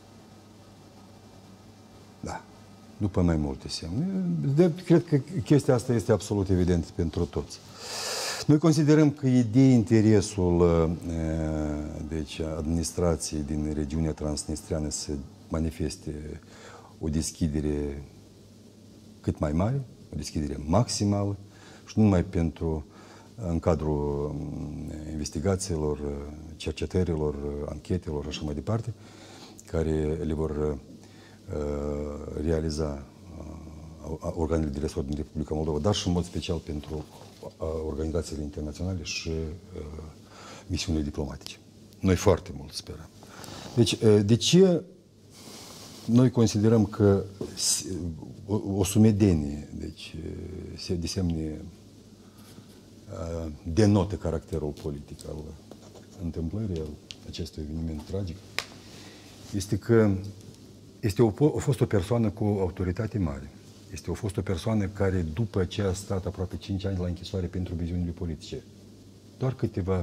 Da. După mai multe semne. Cred că chestia asta este absolut evident pentru toți. Noi considerăm că e de interesul deci, administrației din regiunea transnistreană să manifeste o deschidere cât mai mare, o deschidere maximală, și nu numai pentru în cadrul investigațiilor, cercetărilor, anchetelor și așa mai departe, care le vor realiza organele de resort din Republica Moldova, dar și în mod special pentru organizațiile internaționale și misiunile diplomatice. Noi foarte mult sperăm. Deci, de ce noi considerăm că o sumedenie, deci, de semne denotă caracterul politic al întâmplării, al acestui eveniment tragic, este că a fost o persoană cu o autoritate mare. A fost o persoană care, după ce a stat aproape 5 ani la închisoare pentru viziunile politice, doar câteva...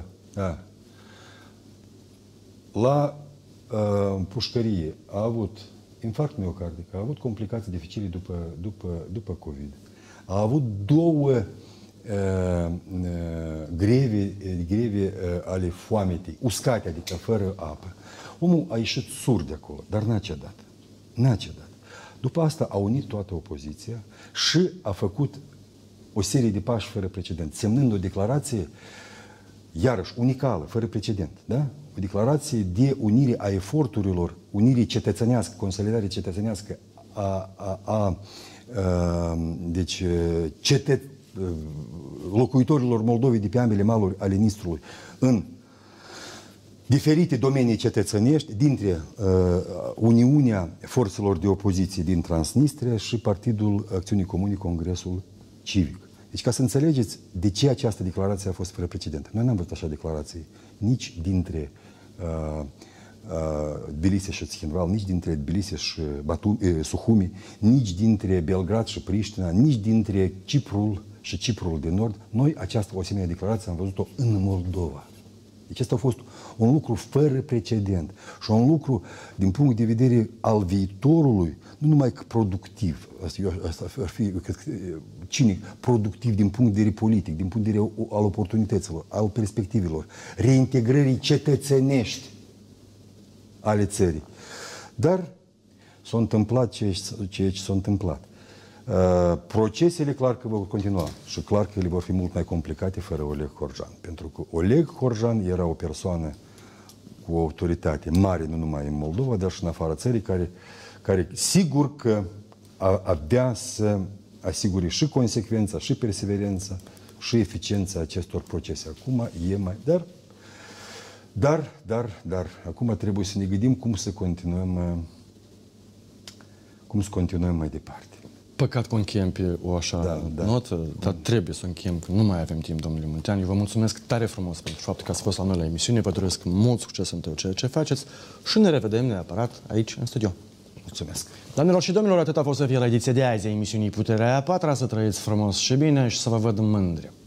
La pușcărie a avut infarct miocardic, a avut complicații dificile după COVID, a avut 2 greve ale foametei, uscate, adică fără apă. Omul a ieșit surd de acolo, dar n-a cedat. N-a cedat. După asta a unit toată opoziția și a făcut o serie de pași fără precedent, semnând o declarație, iarăși, unicală, fără precedent, da? O declarație de unire a eforturilor, unire cetățenească, consolidare cetățenească deci, locuitorilor Moldovei de pe ambele maluri ale Nistrului în diferite domenii cetățenești dintre Uniunea Forțelor de Opoziție din Transnistria și Partidul Acțiunii Comune, Congresul Civic. Deci, ca să înțelegeți de ce această declarație a fost fără precedent. Noi n-am văzut așa declarații nici dintre Tbilisi și Țhinval, nici dintre Tbilisi și Suhumi, nici dintre Belgrad și Priștina, nici dintre Ciprul și Ciprul de Nord. Noi această o asemenea declarație am văzut-o în Moldova. Deci asta a fost un lucru fără precedent și un lucru din punct de vedere al viitorului, nu numai că productiv, asta ar fi, cred, cinic, productiv din punct de vedere politic, din punct de vedere al oportunităților, al perspectivelor, reintegrării cetățenești ale țării. Dar s-a întâmplat ceea ce s-a întâmplat. Procesele clar că vor continua și clar că ele vor fi mult mai complicate fără Oleg Horjan. Pentru că Oleg Horjan era o persoană cu o autoritate mare, nu numai în Moldova, dar și în afara țării, care sigur că avea să asigure și consecvența, și perseverența, și eficiența acestor procese. Acum e mai... Dar, acum trebuie să ne gândim cum să continuăm mai departe. Păcat că o încheiem pe o așa notă, dar trebuie să o încheiem, că nu mai avem timp, domnule Muntean. Eu vă mulțumesc tare frumos pentru faptul că ați fost la noi la emisiune. Vă doresc mult succes în tot ceea ce faceți și ne revedem neapărat aici, în studio. Mulțumesc. Doamnelor și domnilor, atât a fost să fie la ediția de azi a emisiunii Puterea a Patra. Să trăiți frumos și bine și să vă văd mândri.